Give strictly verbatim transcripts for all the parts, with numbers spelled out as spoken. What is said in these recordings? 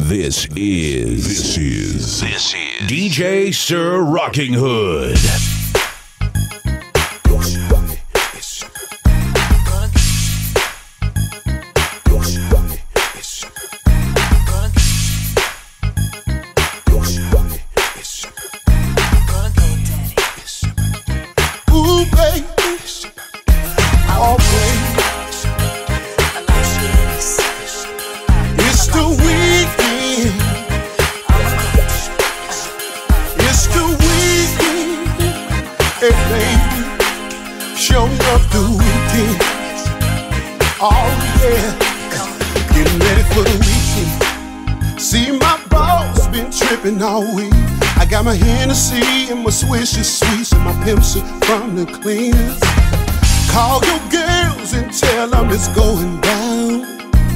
This is, this is, this is D J Sir Rocking Hood. All week, I got my Hennessy and my Swisher Sweets and my pimps from the cleaners. Call your girls and tell them it's going down,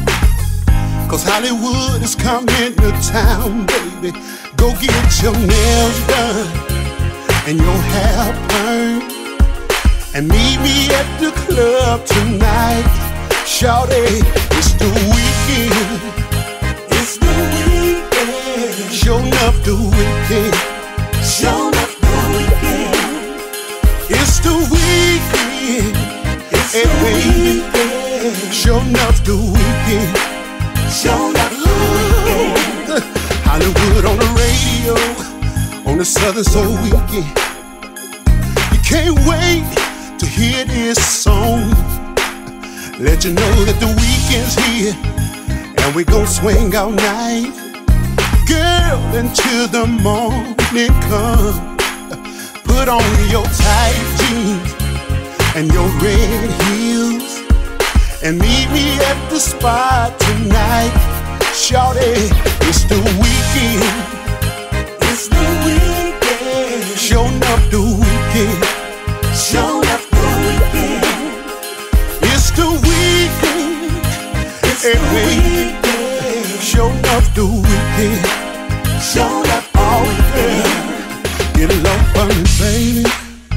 cause Hollywood is coming to town, baby. Go get your nails done and your hair burned, and meet me at the club tonight. Shawty, it's the weekend. It's the weekend. Show enough the weekend. Show enough the weekend. It's the weekend. It's hey, the weekend. Show enough the weekend. Show enough the weekend. Hollywood on the radio, on the Southern Soul Weekend. You can't wait to hear this song. Let you know that the weekend's here, and we gon' swing all night. Girl, until the morning come, put on your tight jeans and your red heels, and meet me at the spot tonight. Shawty, it's the weekend. It's the weekend. Show enough the weekend. Show enough the weekend. It's the weekend. It's the weekend. Show enough the weekend. Show enough all weekend. Get a low for me, baby.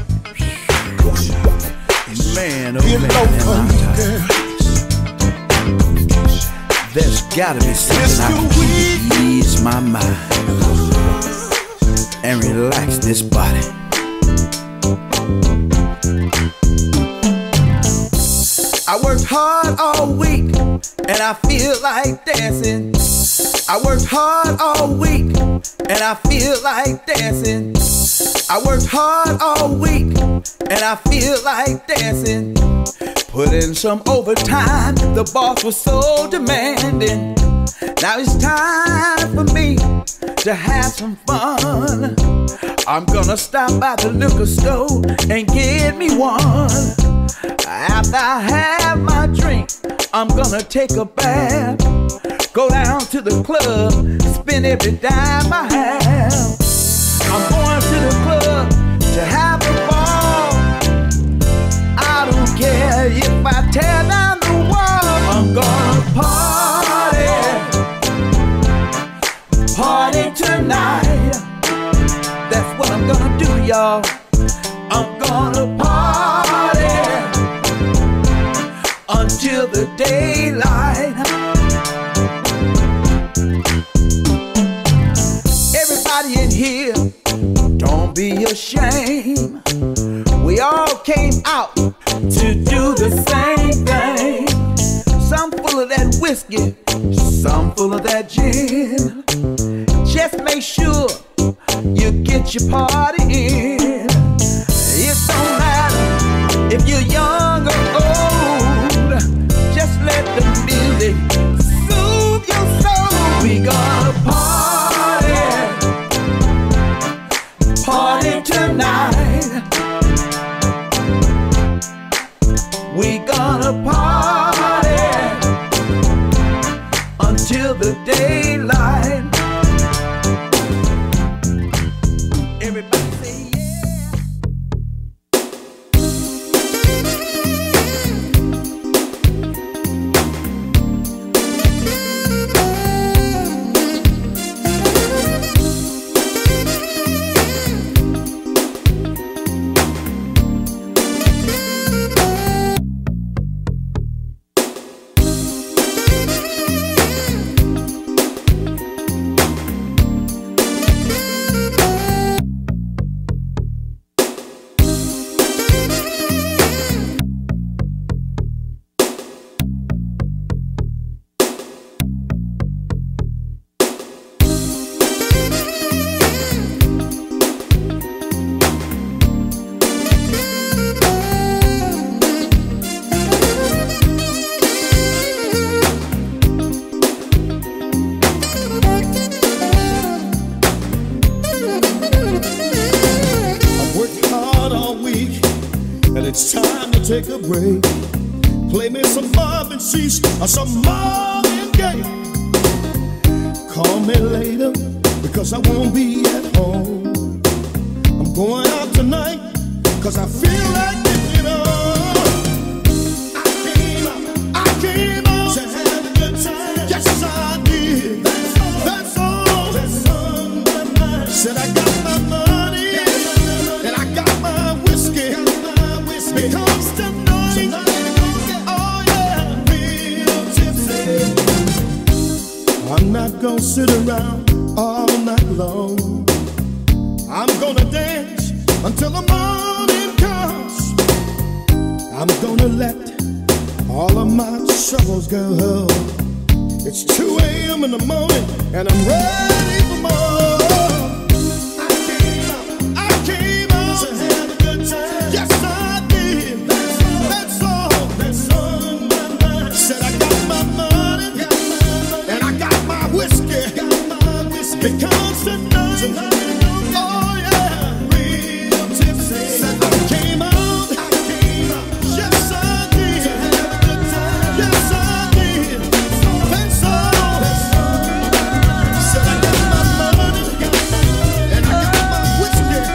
Man, oh Get man, low for me, girl. There's gotta be something I can do to ease my mind and relax this body. I worked hard all week and I feel like dancing. I worked hard all week and I feel like dancing. I worked hard all week and I feel like dancing. Put in some overtime, the boss was so demanding. Now it's time for me to have some fun. I'm gonna stop by the liquor store and get me one. After I have my drink, I'm gonna take a bath, go down to the club, spend every dime I have. I'm going to the club to have a ball. I don't care if I tear down the wall. I'm gonna party, party tonight. That's what I'm gonna do, y'all. I'm gonna party until the daylight. Everybody in here, don't be ashamed. We all came out to do the same thing. Some full of that whiskey, some full of that gin. Just make sure you get your party in. It don't matter if you're young or old. Just let the music soothe your soul. We gonna party, party tonight. We gonna party until the daylight. Everybody say yeah. take a break. Play me some Marvin Cease or some Marvin Gaye. Call me later because I won't be at home. I'm going out tonight cause I feel like it, on. I came out, I came out to have a good time. Yes, I did. That's all. That's all. That's all. Said I got my money and I got my whiskey. Because tonight, oh yeah, real tipsy. I'm not gonna sit around all night long. I'm gonna dance until the morning comes. I'm gonna let all of my troubles go. It's two A M in the morning and I'm ready for more. I came out, I came out to have a good time. Yes, I did. That's all, that's all in my mind. Said I got my money and I got my whiskey. Because tonight, oh yeah, real tipsy. Said I came out, I came out. Yes, I did. Yes, I did. That's all. Said I got my money and I got my whiskey.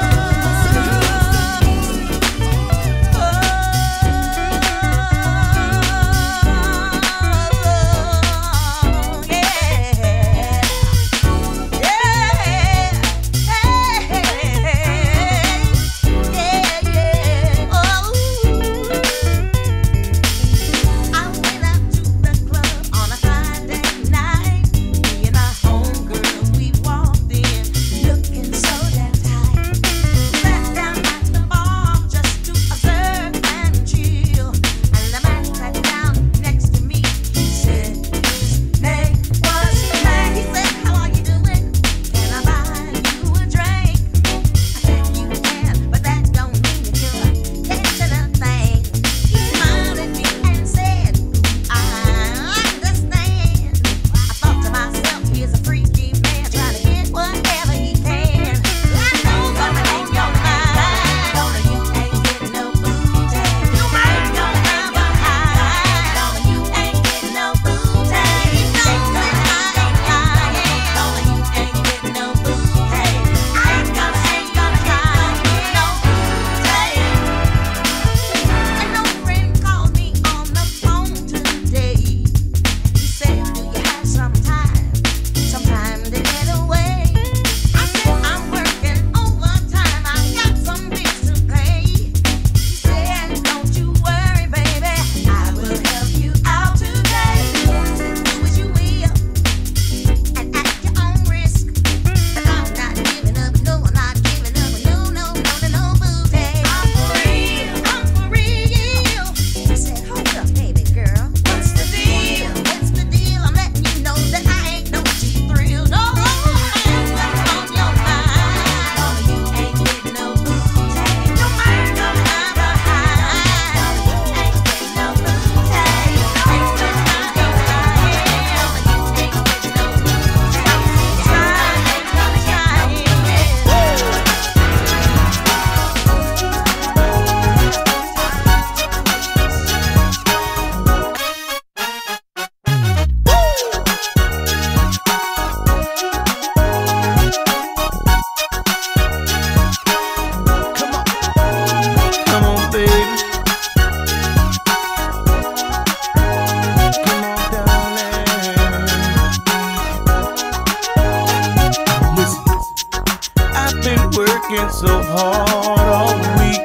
working so hard all week.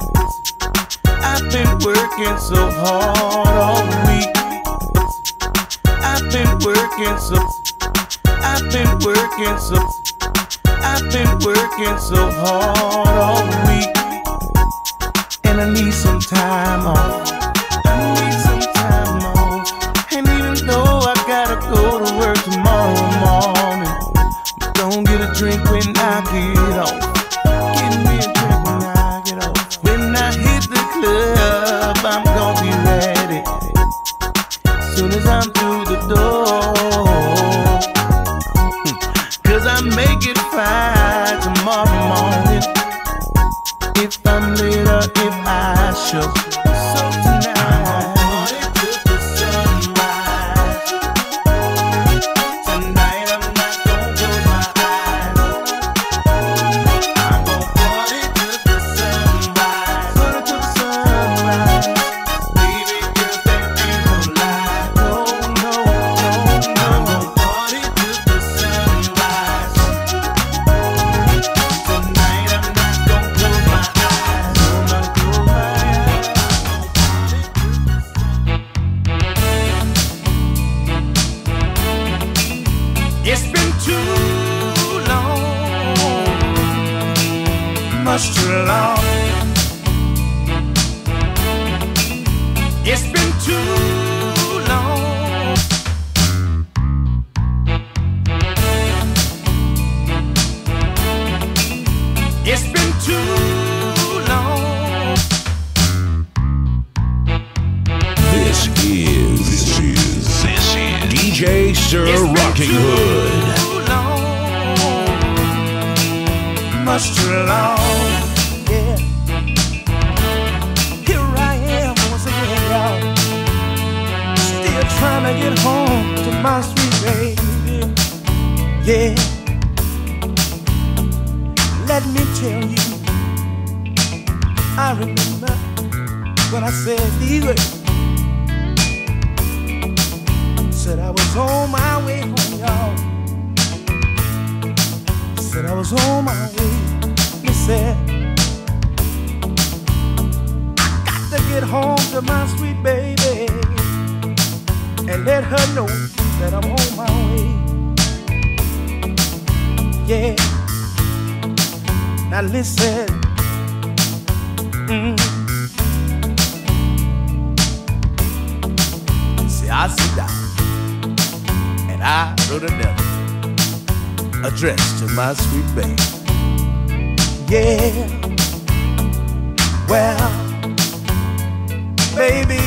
I've been working so hard all week. I've been working so, I've been working so, I've been working so hard all week. And I need some time off. I need some time off. And even though I gotta go to work tomorrow morning, don't get a drink when I get off. Give me a drink when I get off. When I hit the club, I'm gonna be ready soon as I'm through the door. Cause I make it fine tomorrow morning if I'm late or if I show. It's been too long, much too long. It's been too long. It's been too long. This is, this is, this is D J Sir Rocking Hood. Much too long, yeah. Here I am once again, y'all, still trying to get home to my sweet baby. Yeah, let me tell you, I remember when I said these words. Said I was on my way home, y'all. Said I was on my way. He said, I got to get home to my sweet baby and let her know that I'm on my way. Yeah. Now listen. Mm. See, I sit down and I wrote a letter addressed to my sweet baby. Yeah, well, baby,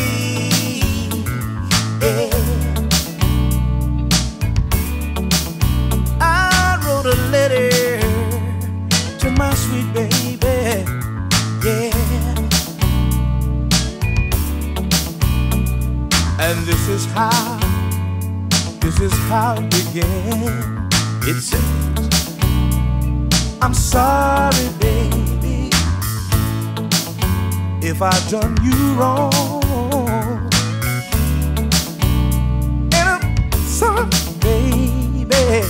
yeah. I wrote a letter to my sweet baby, yeah. And this is how, this is how it began. It says, I'm sorry, baby, if I've done you wrong. And I'm sorry, baby,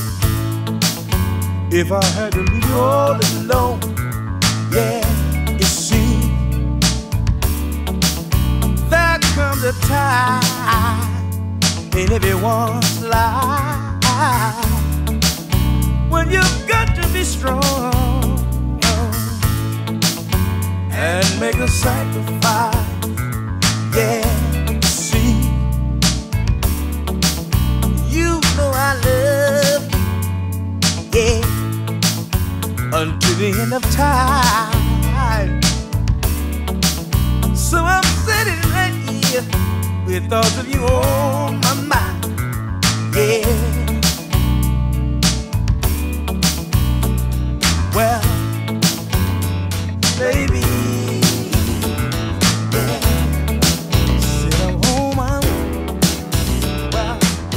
if I had to leave you all alone. Yeah, you see, there comes a time in everyone's life when you've got to be strong and make a sacrifice. Yeah, see, you know I love you, yeah, until the end of time. So I'm sitting right here with thoughts of you on my mind, yeah. Well, baby, yeah, sit at home, I'm well.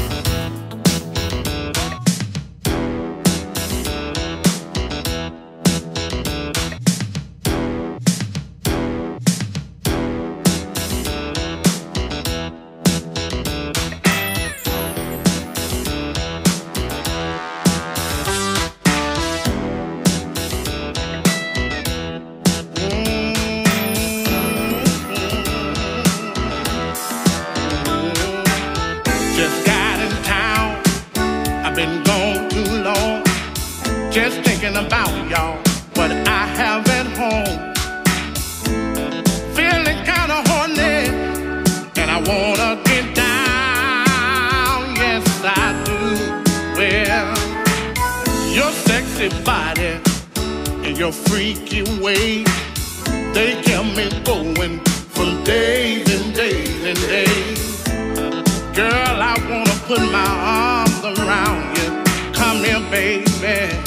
Just thinking about y'all, what I have at home. Feeling kinda horny, and I wanna get down. Yes, I do. Well, your sexy body and your freaky ways, they kept me going from days and days and days. Girl, I wanna put my arms around you. Come here, baby.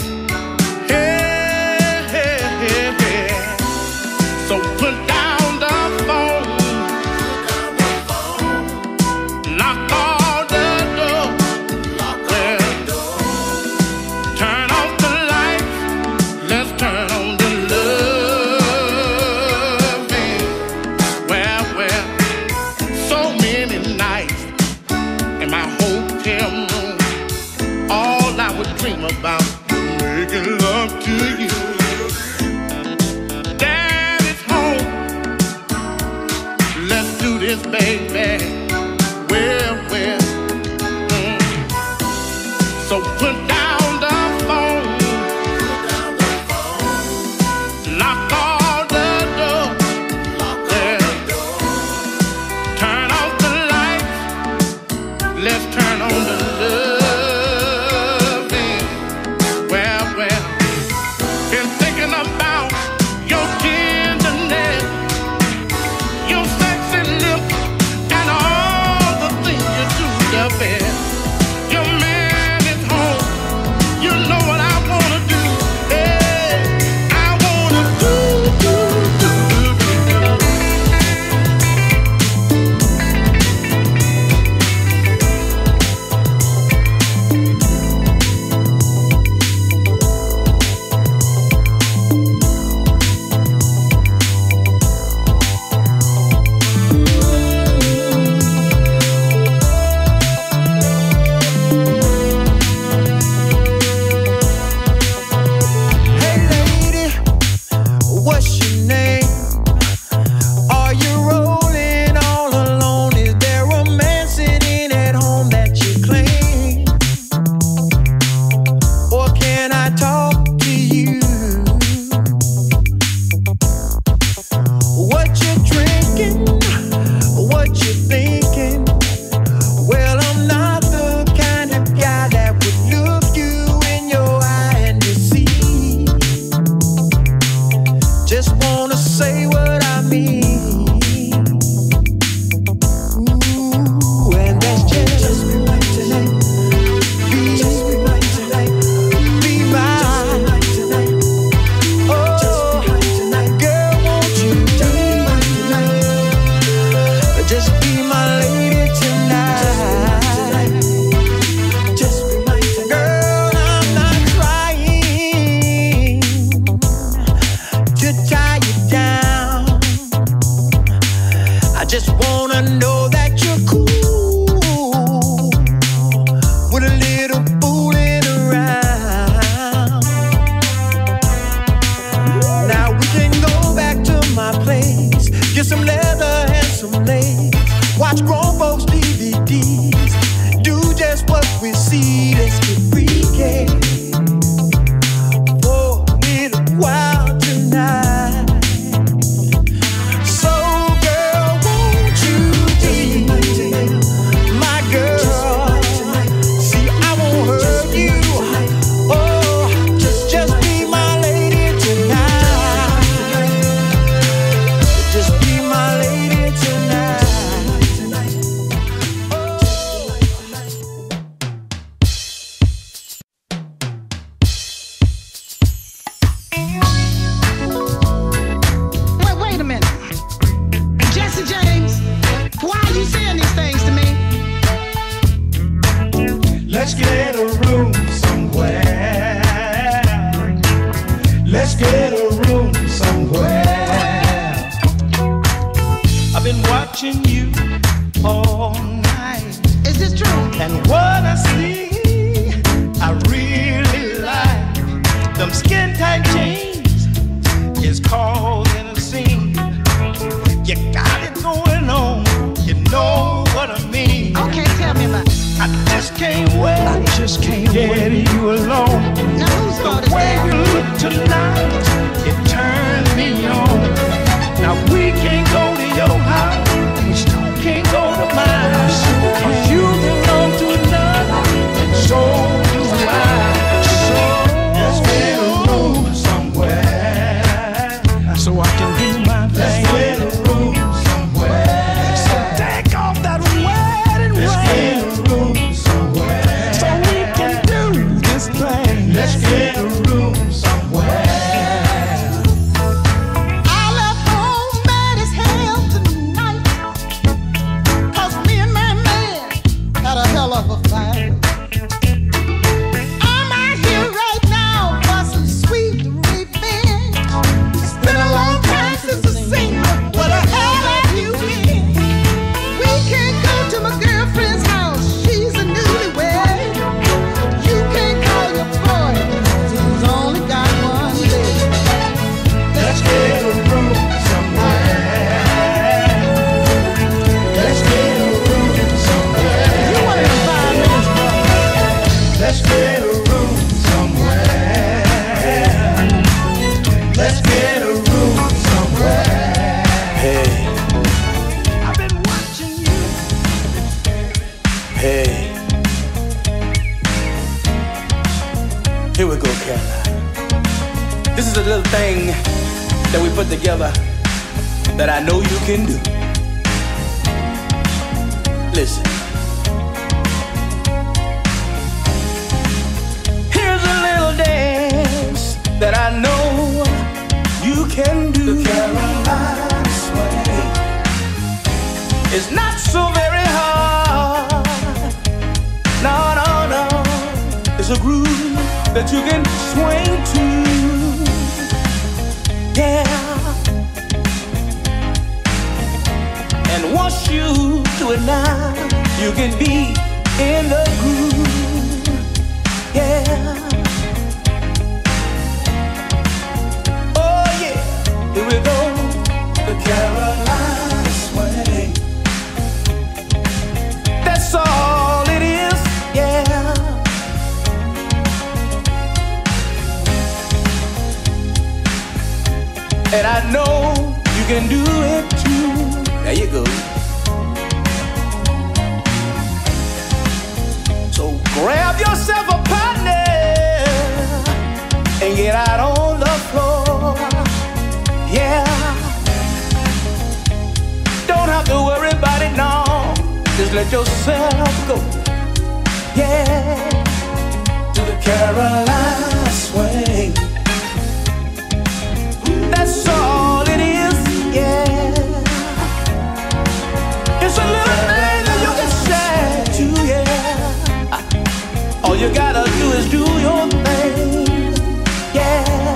Hey, hey, hey, hey. So put down the phone, lock all the doors, well, turn off the lights, let's turn on the loving. Well, well, so many nights in my hotel room, all I would dream about making love to you. Daddy's home, let's do this, baby. Well, well, mm. So put Let's get freaky for a little while tonight. So girl, won't you be my girl? See, I won't hurt you. Oh, just, just be my lady tonight. Just be my lady tonight. Wait, wait a minute. Jesse James, why are you saying these things to me? Let's get a room somewhere. Let's get a room somewhere. I've been watching you all night, Is this true? and what I see, I really like. Them skin tight jeans is causing a scene. You got it going on, you know what I mean. Okay, tell me about it. I just can't wait. I just can't Get wait. you alone. Now whose fault The is way you that? look tonight, it turns me on. Now we can't go to your house, we still can't go to mine. 'Cause you belong to another, and so do I. So let's get a room somewhere, so I can do my thing. Let's get a room somewhere. So take off that wedding ring. Let's get a room somewhere, so we can do this thing. Let's get a room somewhere. I left home mad as hell tonight, 'cause me and my man had a hell of a fight. I'm out here right now for some sweet revenge. It's been a long time since I've seen you. Where the hell have you been? We can't go to my girlfriend's house, she's a newlywed. You can't call your boy, 'cause he's only got one leg. Let's get a room somewhere. Let's get a room somewhere. You want to find minutes, bro? Let's get a room somewhere. Let's get a room somewhere. Hey, I've been watching you. hey. Here we go, Caroline. This is a little thing that we put together that I know you can do. Listen. Here's a little dance that I know you can do. The Caroline sway. It's not so very hard. No, no, no. It's a groove that you can swing to. Yeah. And once you do it now, you can be in the groove. Yeah. Oh yeah. Here we go. The Caroline sway. That's all it is. Yeah. And I know you can do it too. There you go. So grab yourself a partner and get out on the floor. Yeah. Don't have to worry about it now. Just let yourself go. Yeah. To the Caroline swing. That's all it is, yeah. It's a little thing that you can share too, yeah. All you gotta do is do your thing, yeah.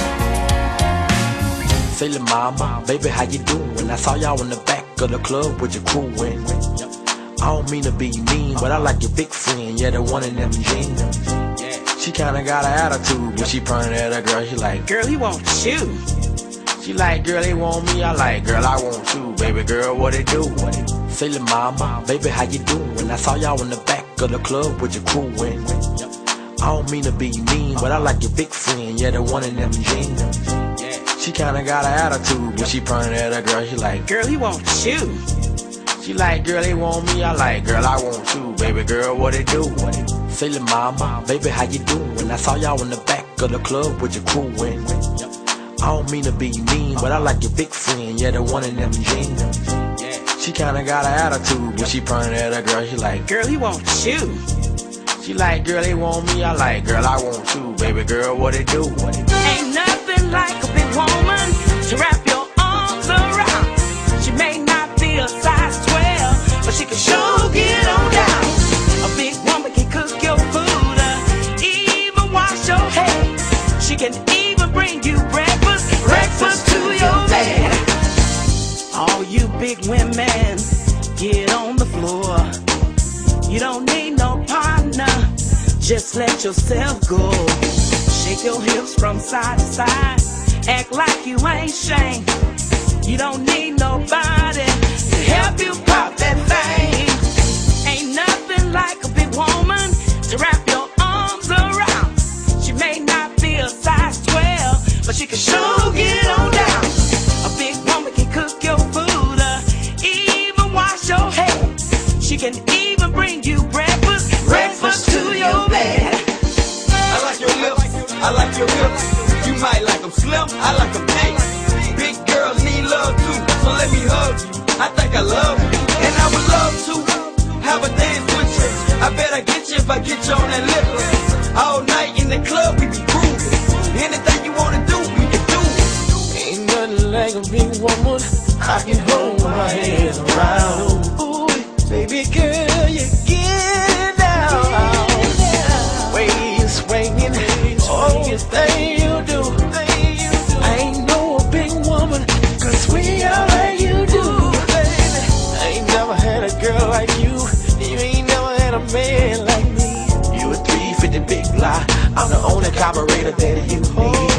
Say, little mama, baby, how you doing? I saw y'all in the back of the club with your crew in. I don't mean to be mean, but I like your big friend, yeah, the one in them jeans. She kinda got an attitude, but she pointed at her girl, she like, girl, he want you. She like, girl, he want me, I like, girl, I want you, baby girl, what it do? Say, little mama, baby, how you doing? I saw y'all in the back of the club with your crew in. I don't mean to be mean, but I like your big friend, yeah, the one in them jeans. She kinda got an attitude, but she pointed at her girl, she like, girl, he want you. She like, girl, he want me, I like, girl, I want you, baby girl, what it do? Say, lil' mama, baby, how you doing? I saw y'all in the back of the club with your crew in. I don't mean to be mean, but I like your big friend, yeah, the one in them jeans. She kinda got an attitude, but she pointed at her girl, she like, girl, he want you. She like, girl, he want me, I like, girl, I want you, baby girl, what it do? Ain't nothing like a big woman to wrap your arms around. She may not be a size twelve, but she can sure get on down. A big woman can cook your food, uh, even wash your hair. She can even bring you breakfast, breakfast to your bed. All you big women, get on the floor. You don't need no partner, just let yourself go. Shake your hips from side to side, act like you ain't ashamed. You don't need nobody to help you pop that thing. Ain't nothing like a big woman to wrap your arms around. She may not be a size twelve, but she can sure get on down. A big woman can cook your food, uh, even wash your hair. She can even bring you breakfast, breakfast to your bed. I like your lips, I like your hips. You might like them slim, I like them big. Big girls need love too, so let me hug you. I think I love you, and I would love to have a dance with you. I bet I get you if I get you on that liquor. All night in the club, we be grooving. Anything you wanna do, we can do it. Ain't nothing like a big woman I can hold my hands around. Ooh, baby girl, you get down. Way you swinging, oh, the thing you do. I ain't know a big woman could swing out like you do, baby. I ain't never had a girl like you. You ain't never had a man like me. You a three fifty big lie, I'm the only carburetor that you need.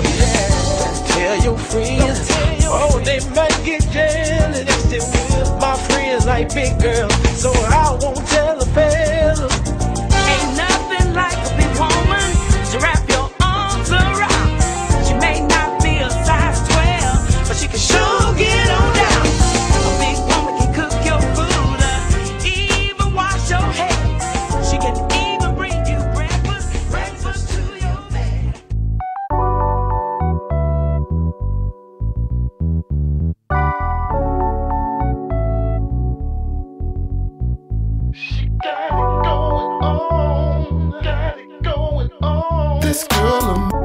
Tell your friends, oh, they might get jealous. My friends like big girls, so I won't tell a fella. Ain't nothing like a big woman to wrap your arms around. She may not be a size twelve, but she can sure get on down. A big woman can cook your food, uh, even wash your hair. She can even bring you breakfast, breakfast to your bed. She got it going on, got it going on. This girl of mine.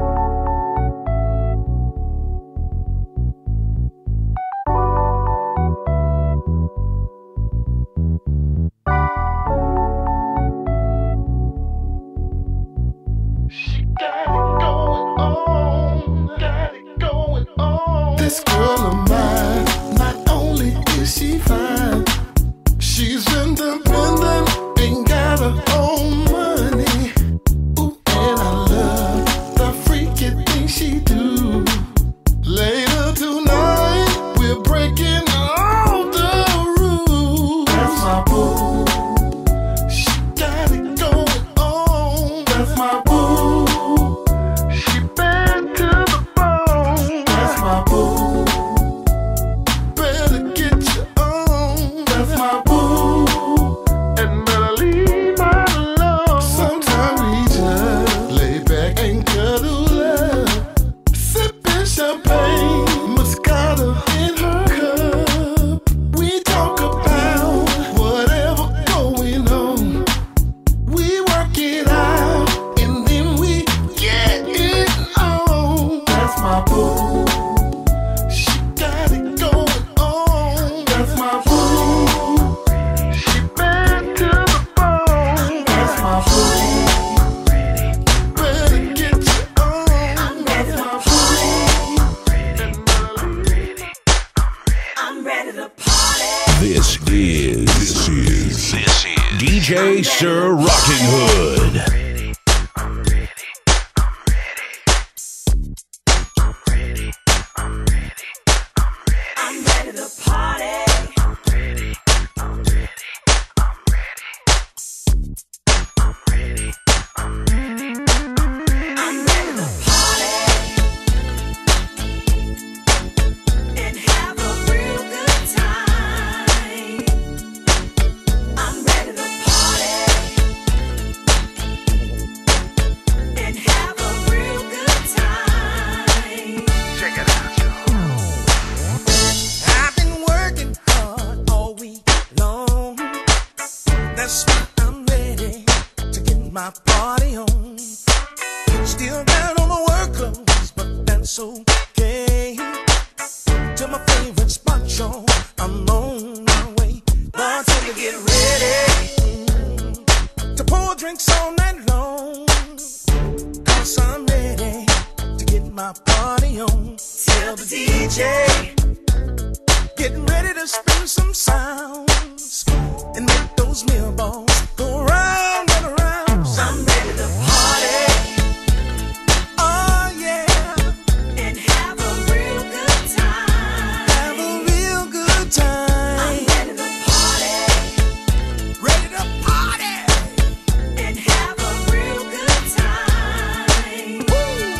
She got it going on, got it going on. This girl of mine, not only is she fine, she's independent, ain't got her own money. Ooh, and I love the freaky things she do. Later tonight, we're breaking all the rules. That's my boo. She got it going on. That's my boo. She bad to the bone. That's my boo. Better get you on. That's my boo. And better leave my alone. Sometimes we just lay back and cuddle up, sipping champagne, Moscato in her cup. We talk about whatever going on. We work it out and then we get it on. That's my boo. She got it going on. That's my boo. She bad to the bone. That's my boo. Better get you on. That's my boo. I'm ready to party. This is this is this is D J Sir Rocking Hood. I'm ready to party. on. Still got on my work clothes, but that's okay. To my favorite spot, y'all, I'm on my way. Bartender, get ready mm, to pour drinks all night long. Cause I'm ready to get my party on. Tell the D J, getting ready to spin some sounds and make those meal balls go round and around. I'm ready to party. Oh yeah. And have a real good time. Have a real good time. I'm ready to party. Ready to party. And have a real good time. Woo.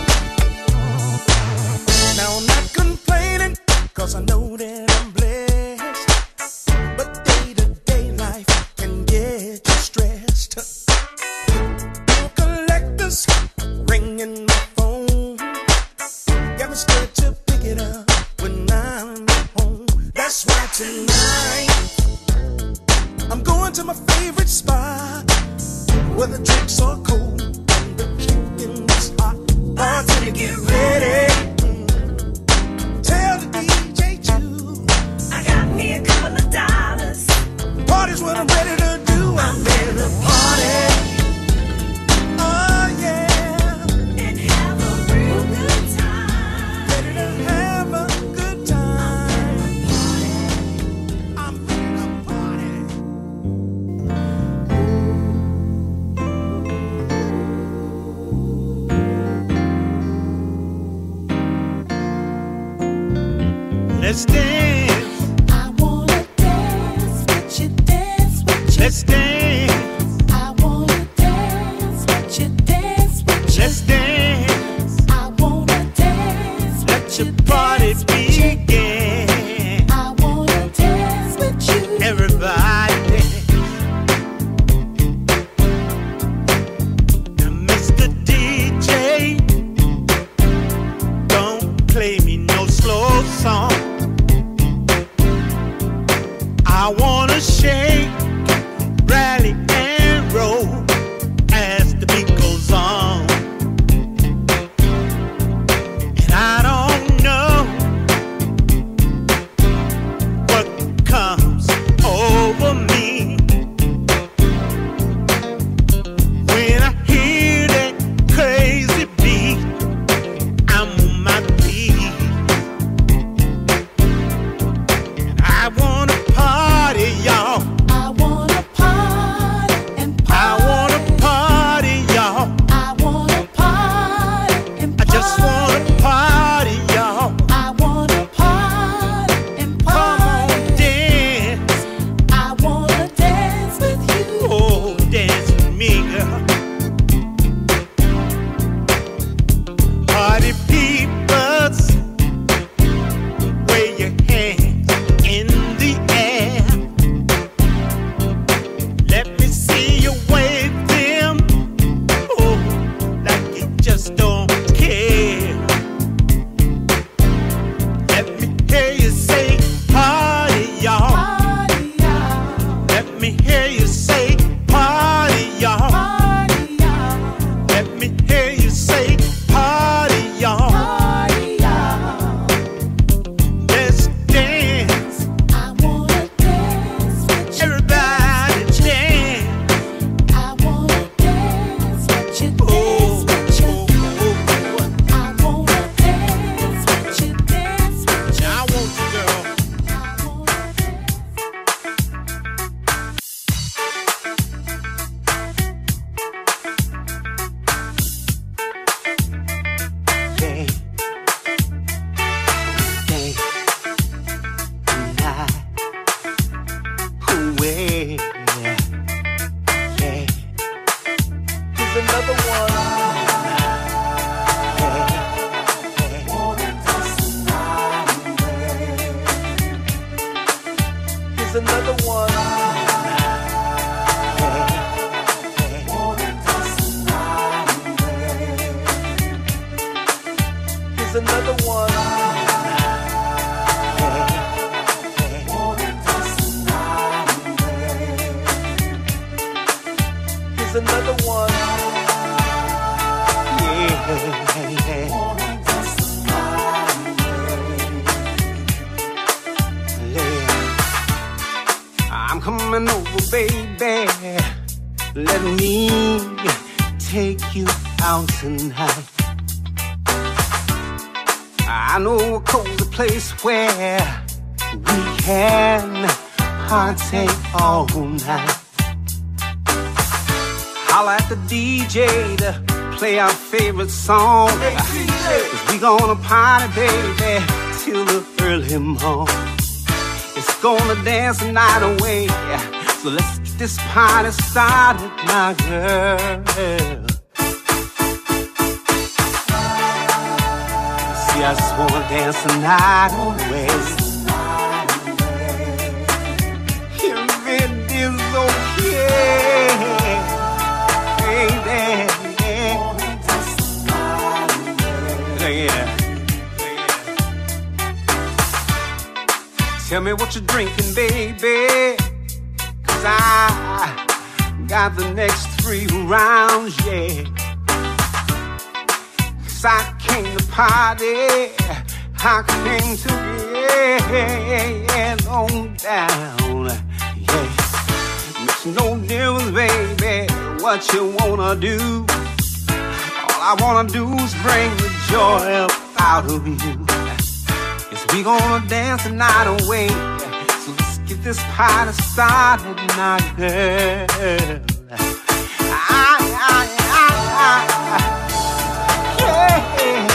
Now I'm not complaining, cause I know that I'm blessed. But day-to-day life can get you stressed. Bill collectors ringing my phone, got me scared to pick it up when I'm at home. That's why tonight I'm going to my favorite spot, where the drinks are cold and the chicken is hot. Bartender, get ready. Tell the D J too, I got me a couple of dollars. Party's what I'm ready to do. I'm ready to party. Oh yeah. And have a real good time. Ready to have a good time. I'm ready to party. Let's dance. I wanna dance with you, dance with you. Let's dance. I wanna dance with you, dance with you. Let's dance. I wanna dance Let with your you, party dance with you. begin. I wanna dance with you. Everybody dance. Now, Mister D J, don't play me no slow song. I wanna shake, rally, and roll as the beat goes on. And I don't know what comes over me when I hear that crazy beat. I'm on my feet, and I wanna party, y'all. I wanna party and I party. wanna party, y'all. I wanna party and I party. just wanna party, y'all. I wanna party and Come on, party. dance. I wanna dance with you. Oh, dance with me, girl. Party peoples, wave your hands in the air. Let me see you wave them. Oh, like you just don't care. Let me hear you say, party, y'all. Party, y'all. Let me hear you say, party, y'all. Party, y'all. Let me hear you say, party, y'all. Party, y'all. Let's dance. I wanna dance with you. Everybody dance. I wanna dance with you. Oh, Dance with you. oh, oh. I wanna dance with you. Dance with you. I want you, girl. I wanna dance. Day, day, night, away. Hey, here's another one. Hey, hey. Here's another one. Hey, hey. Here's another one. Hey, hey. Here's another one. I'm coming over, baby. Let me take you out tonight. I know a cozy place where we can party all night. Holla at the D J to play our favorite song. Cause we gonna party, baby, till the early morning. It's gonna dance the night away. So let's get this party started, my girl. See, I just wanna dance the night away. If it is okay, baby. Yeah. Tell me what you're drinking, baby, cause I got the next three rounds, yeah. Cause I came to party, I came to get on down, yeah. Makes no difference, baby, what you wanna do. All I wanna do is bring the joy up out of you. We gonna dance the night away. So let's get this party started, my girl. I, I, I, I, yeah.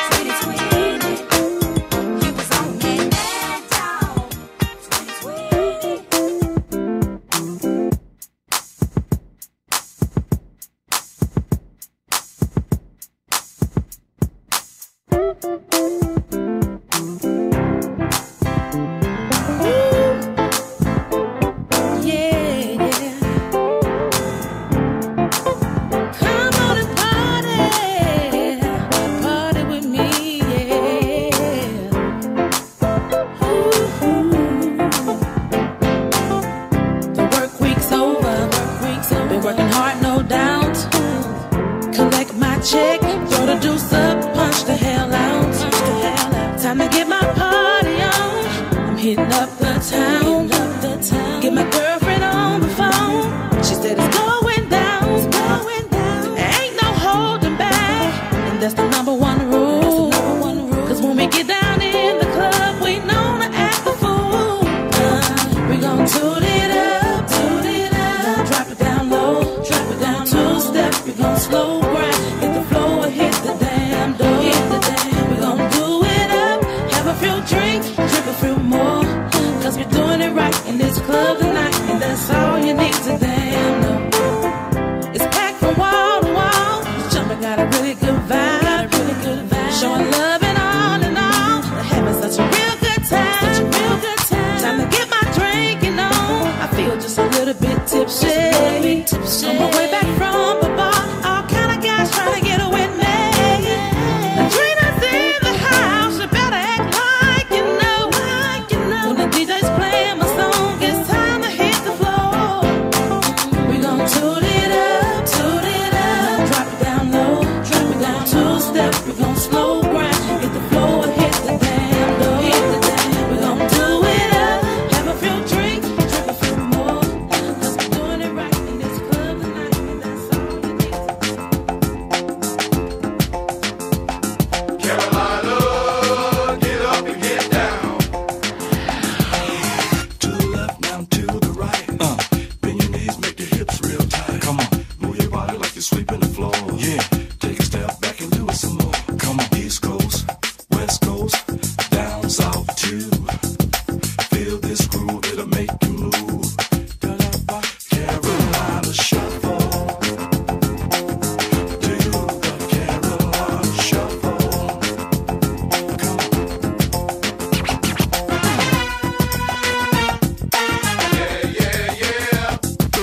Sweet. hitting up the town. Get my girlfriend on the phone. She said it's going down. Going down. Ain't no holding back. And that's the number one rule. Cause when we get down in the club, we know to act the fool. Uh, we gon' toot it up, toot it up. Drop it down low, drop it down low. Two step, we gon' slow grind. Hit the floor, hit the damn door. Hit the damn. We gon' do it up. Have a few drinks, drink a few more. Cause we're doing it right in this club tonight. And that's all you need to damn know. It's packed from wall to wall. This jumping got a really good vibe. Really good vibe. Showing love and on and on. Having such a real good time. Such a real good time. Time to get my drinking on. I feel just a little bit tipsy. On my way back from the bar, all kind of guys trying to get away with me. Adrena's in the house. You better act like you know. Like you know. When the D J's playing my song, it's time to hit the floor. We gon' toot it up, toot it up. Drop it down low, drop it down. Two step, we gon' slow grind. Hit the floor, hit the damn door. Hit the damn. We gon' do it up. Have a few drinks, drink a few more. Cause we're doing it right in this club tonight. And that's all you need to Carolina, get up and get down. To the left, now to the right. Uh, bend your knees, make your hips real tight. Come on, move your body like you're sweeping the floor. Yeah, take a step back and do it some more. Come on, East Coast, West Coast, down south too. Feel this groove, it'll make you move. Carolina shuffle. Do the Carolina shuffle. Come on. Yeah, yeah, yeah.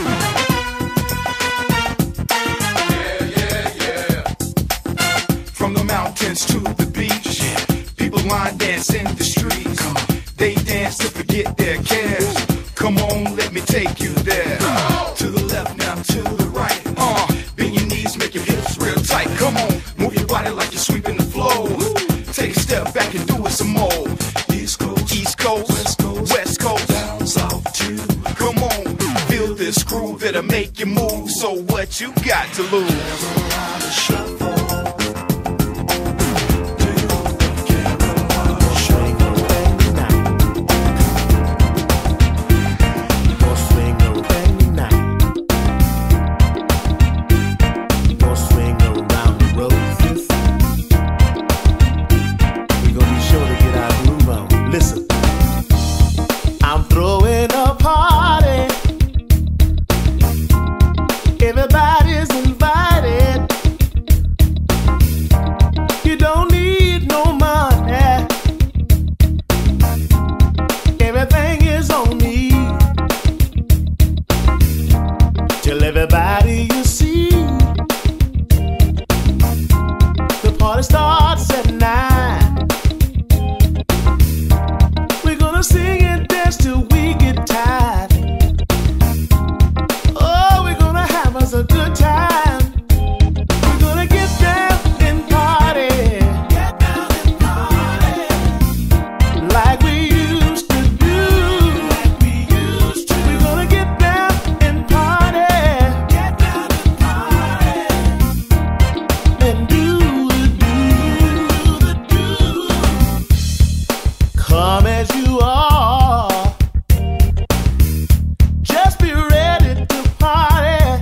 Yeah, yeah, yeah. From the mountains to the beach, people line dance in the streets. They dance to forget their cares. Come on, let me take you there. To the left, now to the right. Uh, bend your knees, make your hips real tight. Come on, move your body like you're sweeping the floor. Take a step back and do it some more. East Coast, East Coast, West Coast, West Coast, down south too. Come on, feel this groove that'll make you move. So what you got to lose? Carolina shuffle. I'm throwing a party. Everybody's invited. You don't need no money. Everything is on me. Tell everybody you see. The party starts at nine. We're gonna sing and dance till we get tired. Oh, we're gonna have us a good time. We're gonna get down and party. Get down and party. Like we used to do. Like we used to. We're gonna get down and party. Get down and party. And do the do. The do. Come as you are. Just be ready to party.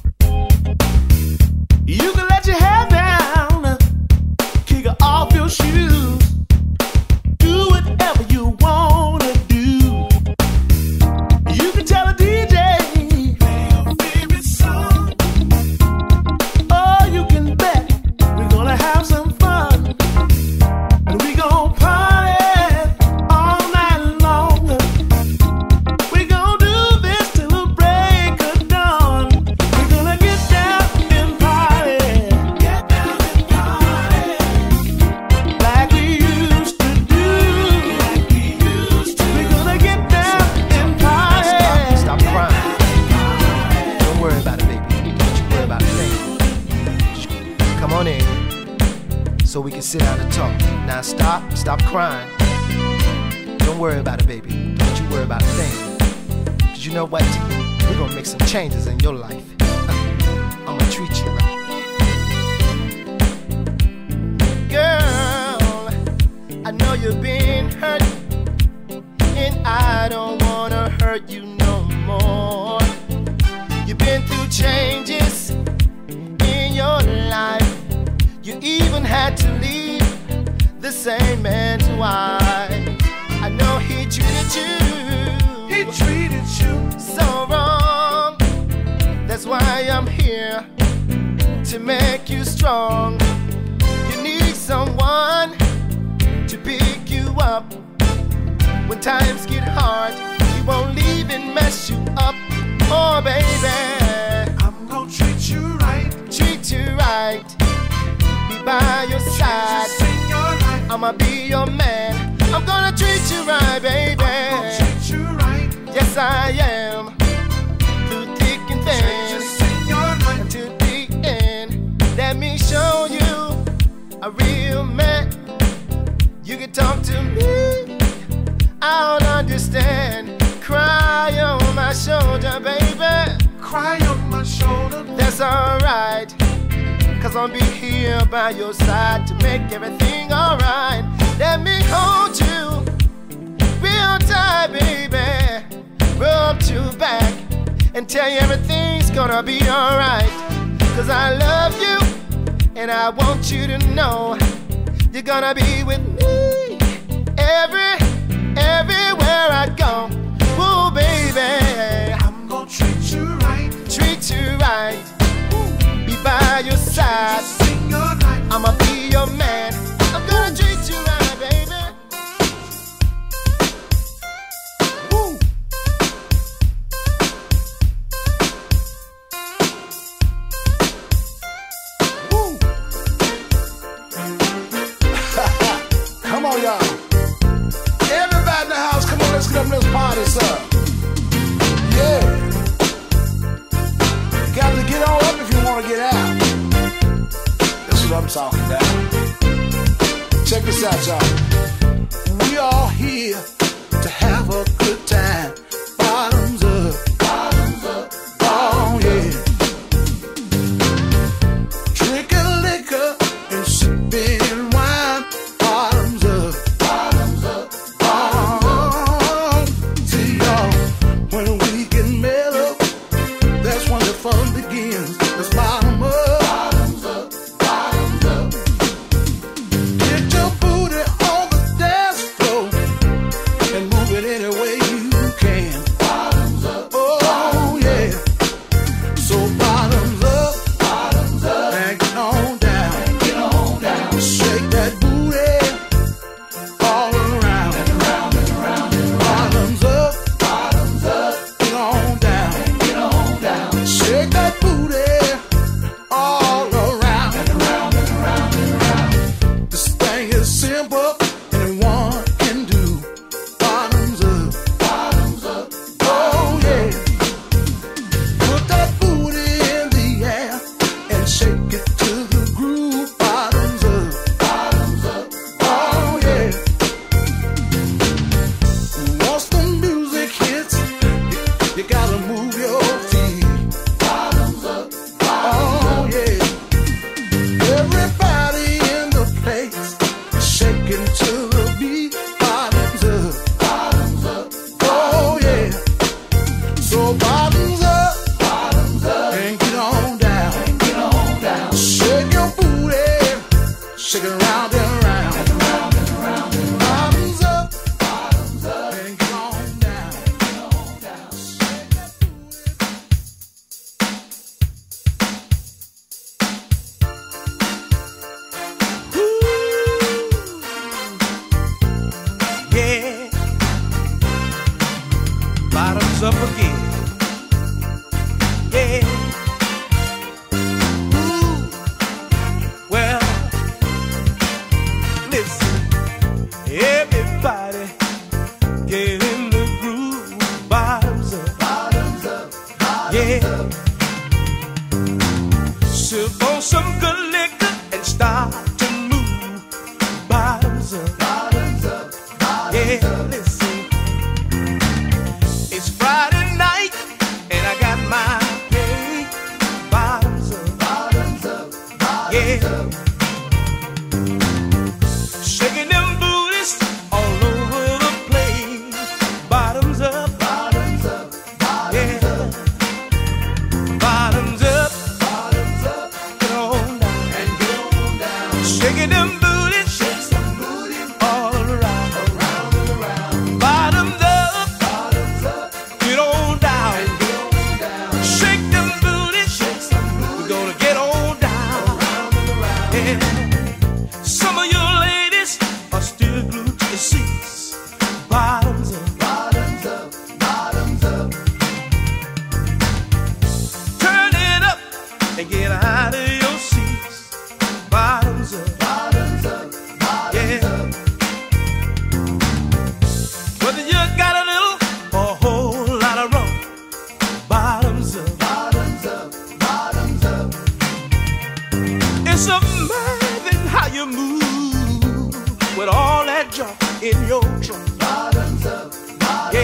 You can let your hair down, kick off your shoes, do whatever you wanna do. You can tell a D J play your favorite song. Oh, you can bet we're gonna have some fun. And we gon' party all night long. We gon' do this till the break of dawn. We're gonna get down and party. Get down and party. Like we used to do. Like we used to. We're gonna get down and party. Stop crying. Don't worry about it, baby. Don't you worry about a thing. Come on in, so we can sit down and talk. Now stop, stop crying. Don't worry about it, baby. Don't you worry about a thing. Cause you know what? We're gonna make some changes in your life. I'm gonna treat you right. Girl, I know you've been hurt, and I don't wanna hurt you no more. You've been through changes in your life. You even had to leave the same man's wife. I know he treated you, he treated you so wrong. That's why I'm here to make you strong. You need someone to pick you up when times get hard. He won't leave and mess you up. Oh baby, I'm gonna treat you right, treat you right, be by your side. I'ma be your man. I'm gonna treat you right, baby. I'm gonna treat you right. Yes, I am. Through thick and thin, until the end. Let me show you a real man. You can talk to me, I'll understand. Cry on my shoulder, baby. Cry on my shoulder. That's alright. Cause I'll be here by your side to make everything alright. Let me hold you real tight, baby. Rub your back and tell you everything's gonna be alright. Cause I love you and I want you to know you're gonna be with me every, everywhere I go. Ooh, baby, I'm gonna treat you right, treat you right, be by your side. I'ma be your man. I'm gonna treat you right, baby. Woo. Woo. Come on, y'all. Everybody in the house, come on, let's get up and let's party, sir. Yeah. Got to get on up if you want to get out. That's what I'm talking about. Check this out, y'all. We all here to have a good time. Bottoms up, bottoms up, oh yeah. Drinking liquor and sipping wine. Bottoms up, bottoms up, oh. See y'all, when we get mellow, that's when the fun begins. Let's bottom up. Bottoms up, bottoms up. Get your booty on the dance floor and move it any way you can. Bottoms up, oh yeah. So bottoms up, bottoms up, and get on down, and get on down. Shake that booty all around, and around, and around, and around. Bottoms up, bottoms up, get on down, and get on down. Shake that booty all around, and around, and around, and around. This thing is simple, anyone can do. Bottoms up, bottoms up, oh yeah. Put that booty in the air and shake it to the groove. Bottoms up, bottoms up, oh yeah. Once the music hits, you, you gotta move your feet. Bottoms up, oh yeah. Everybody in the place shaking to the beat. Bottoms up, bottoms up, oh yeah. So bottoms up, bottoms up, and get on down, and get on down. Shake your booty, shake it around and around, and around and around, and bottoms up, bottoms up, and get on down, and get on down. Shake that Yeah, bottoms up again. Yeah, ooh, well, listen, everybody get in the groove. Bottoms up, bottoms up, bottoms yeah. Up. Sip on some good liquor and start to move. Bottoms up, bottoms up, bottoms yeah, up. Listen.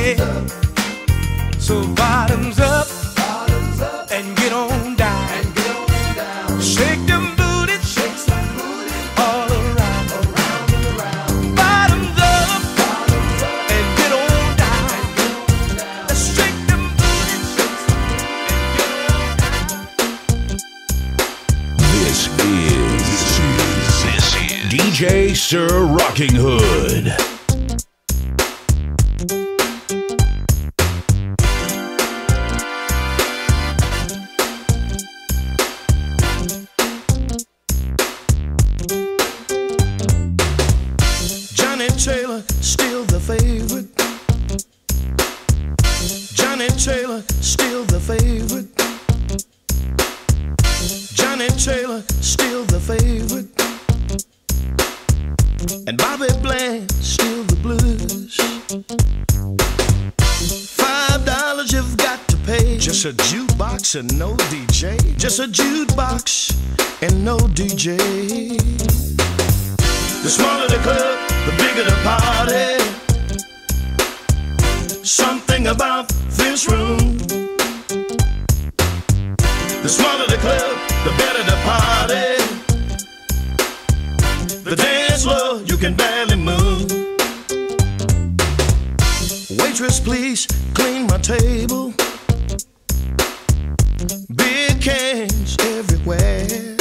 yeah. So bottoms up, bottoms up, and get on down, and get on down. Shake them booty, shake some booty, all around, around, around. Bottoms up, bottoms up, and get on down, and get on down. Let's shake them booty, shake some booty, and get on down. This is, this is, this is D J Sir Rocking Hood. Johnny Taylor, still the favorite. Johnny Taylor, still the favorite. Johnny Taylor, still the favorite. And Bobby Bland, still the blues. Five dollars you've got to pay. Just a jukebox and no D J. Just a jukebox and no D J. The smaller the club, the bigger the party. Something about this room. The smaller the club, the better the party. The dance floor, you can barely move. Waitress, please clean my table. Big cans everywhere.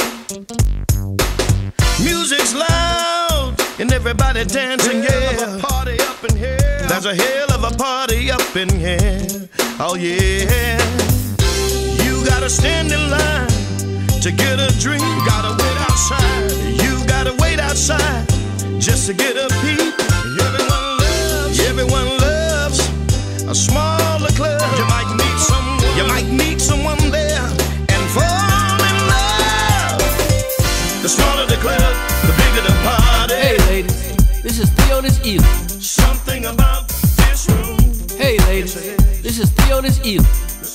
Music's loud and everybody dancing, yeah. Party up in here. There's a hell of a party up in here. Oh yeah. You gotta stand in line to get a drink. You gotta wait outside. You gotta wait outside just to get a peep. Everyone loves, everyone loves a smaller club. You might meet someone, you might meet someone there and fall in love. The smaller the club, the bigger the party. Hey ladies, this is Theonis Ely. Something about this room. Hey ladies, this is Theonis Ely.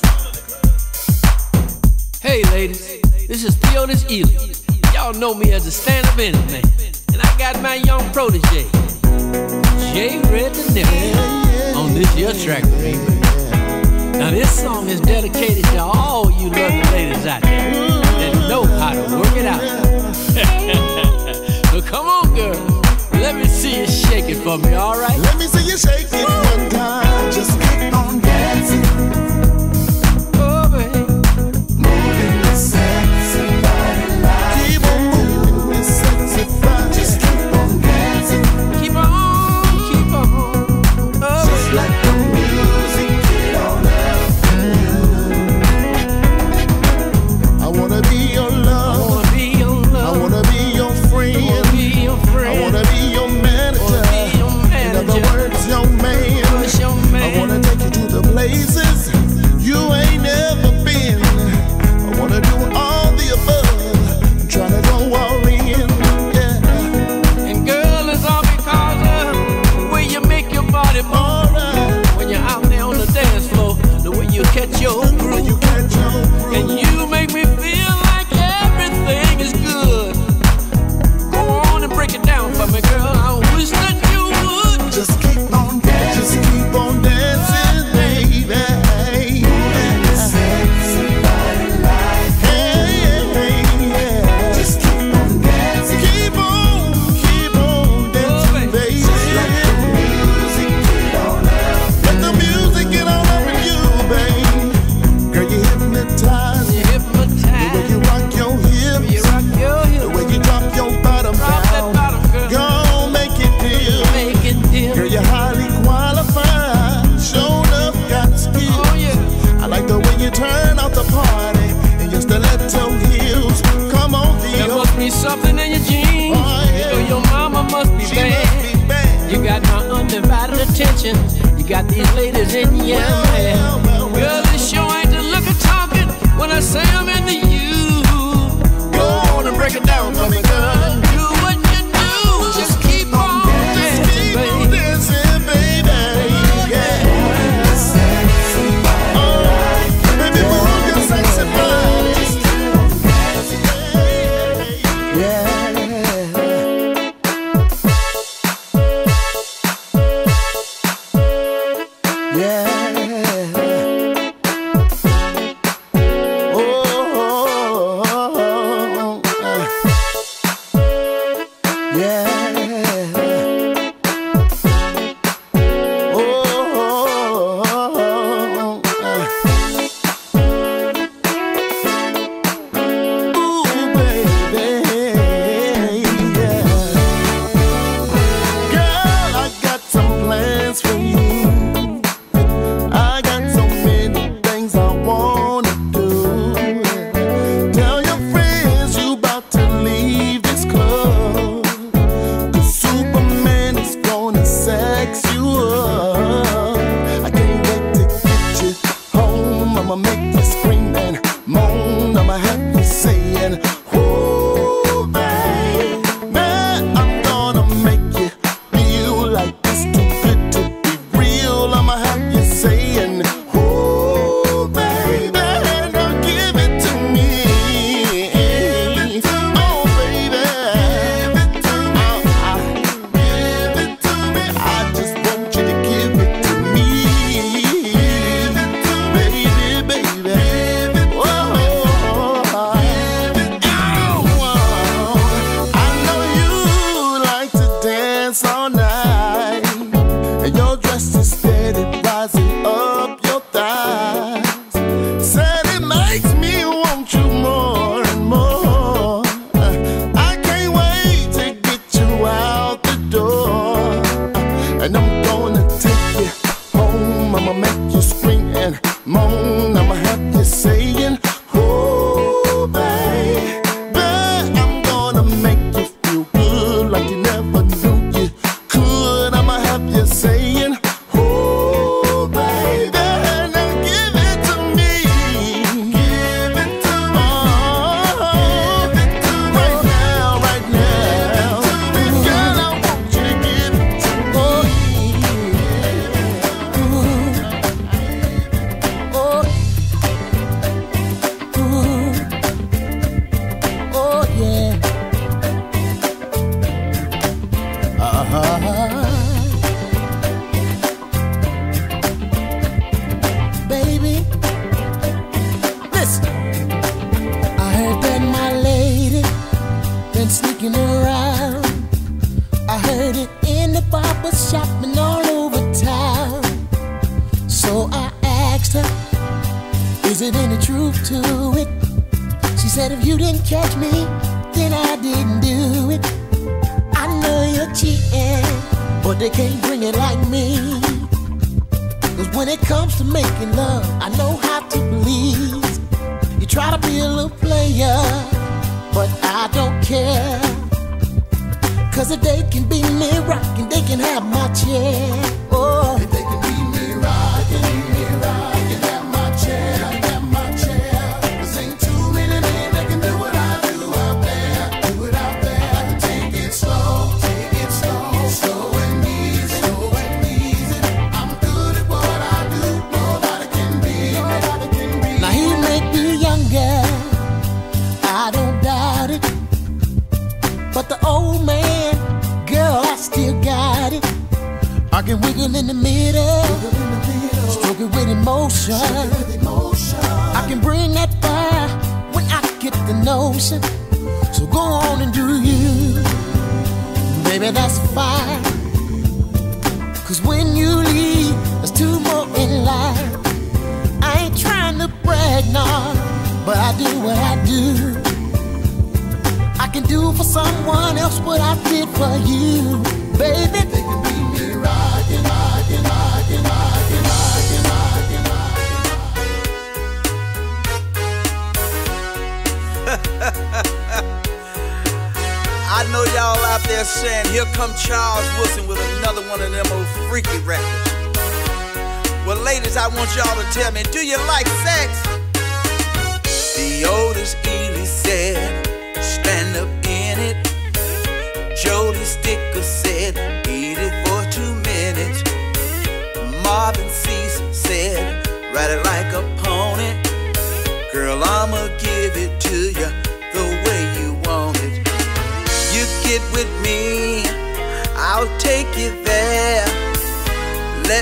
Hey ladies, this is Theonis Ely. Y'all know me as a stand-up entertainer, and I got my young protege, Jay Red the Nipper, on this here track remix. Now this song is dedicated to all you lovely ladies out there that know how to work it out. So come on, girl, let me see you shake it for me, all right? Let me see you shake it one time. Just keep on dancing. Oh, baby. Moving the sexy body like. Keep on moving the sexy body. Just keep on dancing. Keep on, keep on. Oh, just baby. like the music, get on up. I wanna be your love. I wanna be your love. I wanna be your friend. I wanna be your friend. I wanna be your manager. Be your In other manager. words, your man. What's your man? I wanna take you to the places you ain't never been. I wanna do all the above. I'm trying to go all in. Yeah. And girl, it's all because of the way you make your body move. Alright. When you're out there on the dance floor, the way you catch your When groove. you catch your groove. And you make me feel like everything is good. Go on and break it down for me, girl. I wish that you would. Just keep on dancing. Just keep on dancing, baby. Just keep on dancing. Keep on, keep on dancing, baby. Let the music get on up in you, baby. Girl, you hypnotize. You The way hypnotize. you rock your hips. You rock your The hips. way you drop your bottom Drop that down. bottom, girl. Go make it deal. Make it deal. Girl, you're highly qualified. Show enough, got skills. Oh, yeah. I like the way you turn out the party and your stiletto heels. Come on, There Theo. must be something in your jeans. Oh, yeah. So your mama must be She bad. must be bad. You got my undivided attention. You got these ladies in your Well, head. well, well, well. Girl, this show ain't the look of talking when I say I'm into you. Go on and break it down for me, girl. Do what you do. Just keep on dancing, Keep on baby. dancing, baby. Yeah. Alright. Baby, move your sexy body. Yeah. I'll take you there. Let me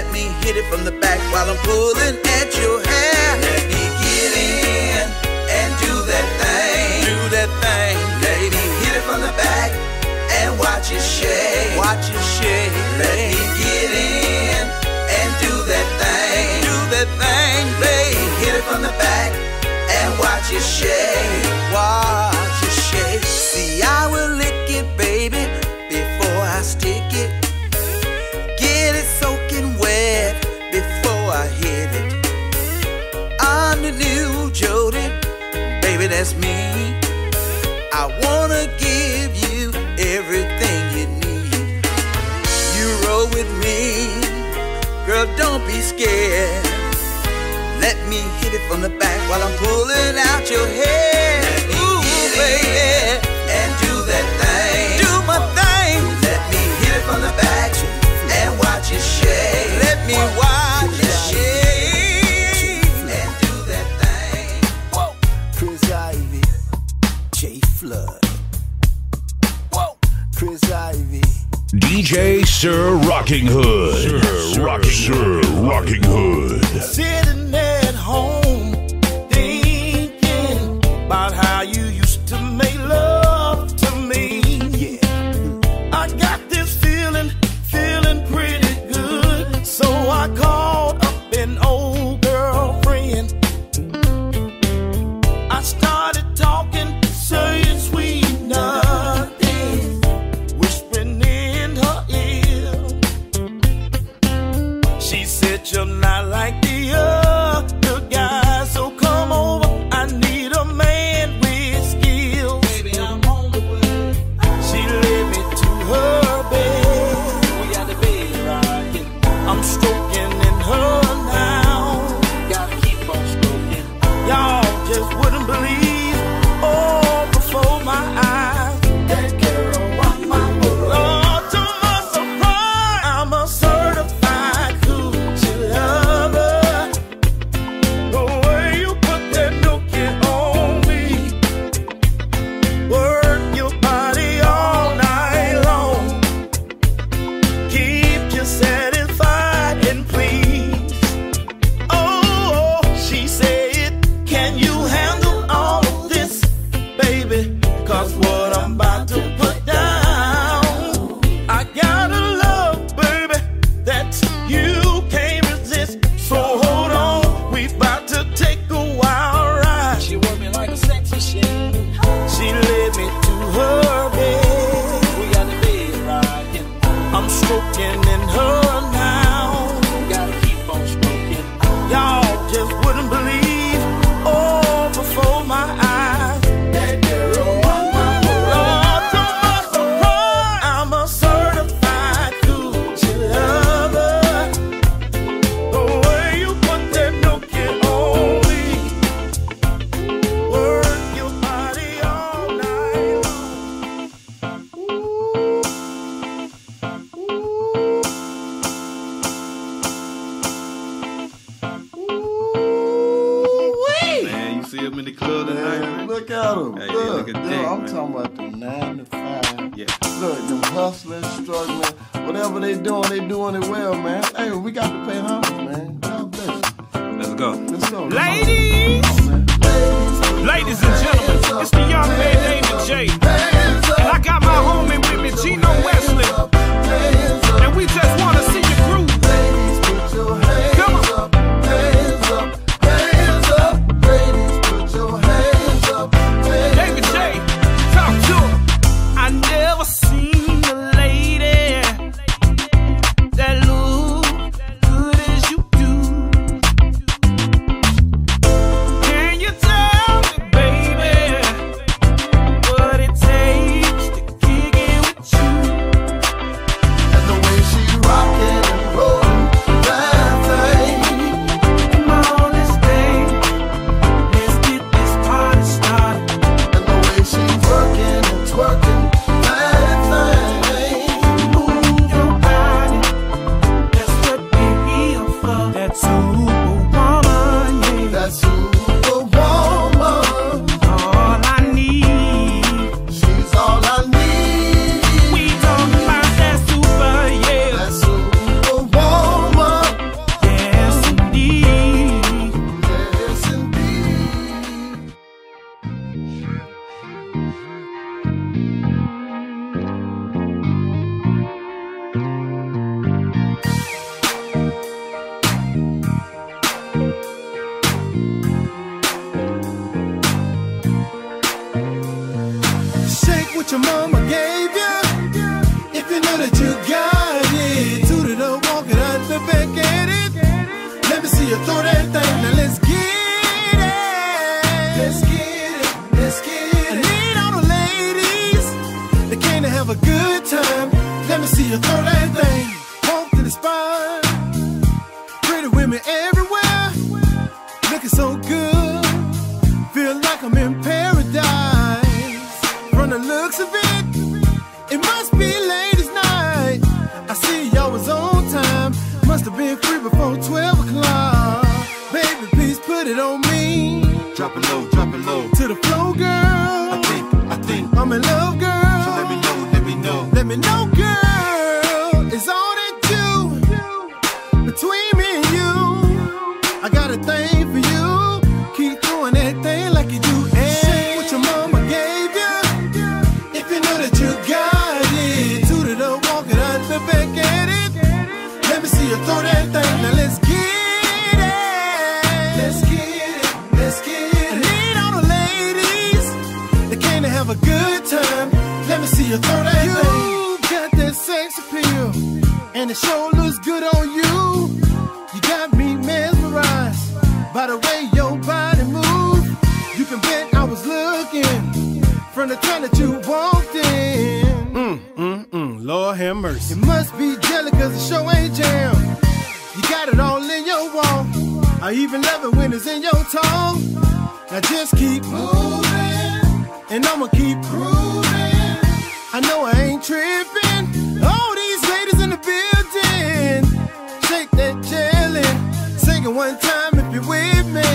hit it from the back while I'm pulling at your hair. Let me get in and do that thing. Do that thing. Let me hit it from the back and watch it shake. Watch it shake. Let me get in and do that thing. Do that thing, babe. Hit it from the back and watch it shake. Watch it shake. See, I will lick it, baby, before I stick it. Get it soaking wet before I hit it. I'm the new Jody, baby, that's me. I wanna give you everything you need. You roll with me, girl, don't be scared. Let me hit it from the back while I'm pulling out your hair. Let me Ooh, get baby, and do that thing. Do my thing. Let me hit it from the back and watch it shake. Let me watch it shake and do that thing. Whoa. Chris Ivy, J Flood. Whoa. Chris Ivy. D J Sir Rocking Hood. Sir Rocking Sir Rocking Hood. Sitting at home thinking about how you used to make love to me. Yeah. I got this feeling, feeling pretty good. So I called up an old girlfriend. I started talking, saying sweet nothing, whispering in her ear. She said you're not like the other guys, so come over, I need a man with skills. Baby, I'm on the way. She led me to her bed. We got the bed rocking. I'm stroking in her now. Gotta keep on stroking. Y'all just wouldn't believe, oh, before my eyes, that girl rocked my world. Oh, to my surprise, I'm a certified coochie lover. The way you put that nookie on me, work your body all night long, keep you satisfied and pleased. Oh, she said, can you handle all of this, baby? Cause what I'm about to put down, I gotta love, baby, that you can't resist. So hold on, we about to take a wild ride. She worked me like a sex machine. She led me to her bed. We got the bed rocking. I'm stroking in her now. Gotta keep on stroking. Y'all just wouldn't believe, oh, before my eyes, that girl rocked my world. Oh, to my surprise, I'm a certified coochie lover. The way you put that nookie on me, work your body all night Man, you see him in the club tonight? Man, look at him. Hey, look, look at look, that, I'm man. talking about the nine to five. Yeah. Look, them hustling, struggling, whatever they doing, they doing it well, man. Hey, we got to pay homage, man. God bless you. Let's go. Let's go. Ladies, ladies and gentlemen, it's the young man David J. And I got my homie with me, Gino Wesley. And we just want to see you groove. Come on. David J, talk to him. I never seen a lady that look good as you do. Can you tell me, baby, what your mama gave you. If you know that you got it, toot it up, walk it out the back at it. Let me see you throw that thing. Now let's get it. Let's get it. Let's get it. I need all the ladies that came to have a good time. Let me see you throw that thing. Walk to the spot. Pretty women everywhere, looking so good. Feel like I'm in paradise. From the looks of it, it must be ladies' night. I see y'all was on time. Must have been free before twelve o'clock. Baby, please put it on me. Drop it low, drop it low. To the flow, girl. I think, I think I'm in love, girl. So let me know, let me know. Let me know, girl. It's all that you. Between me and you, I got a thing for you. Keep doing that thing like you do. And what your mama gave you. If you know that you got it, toot it up, walk it out the back at it. Let me see you throw that thing. Now let's get it. Let's get it. Let's get it. I need all the ladies that came to have a good time. Let me see you throw that you thing. You got that sex appeal, and it sure looks good on you. You got me mesmerized by the way your body moves. You can bet I was looking from the time that you walked in. Mm, mm, mm, Lord have mercy. It must be jelly cause the show ain't jam. You got it all in your walk. I even love it when it's in your tongue. Now just keep moving, and I'ma keep proving. I know I ain't tripping. All these ladies in the building, shake that jelly, sing it one time if you're with me.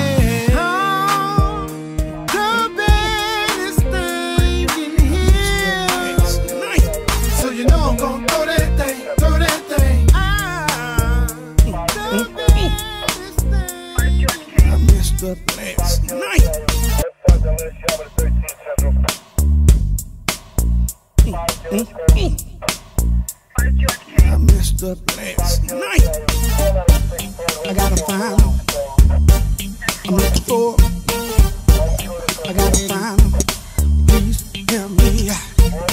Oh, the baddest thing in here. So you know I'm gonna throw that thing, throw that thing. Ah, the baddest thing. I messed up last night. Mm, mm. I messed up last night. I gotta find them. I'm looking for. I gotta find them. Please help me out.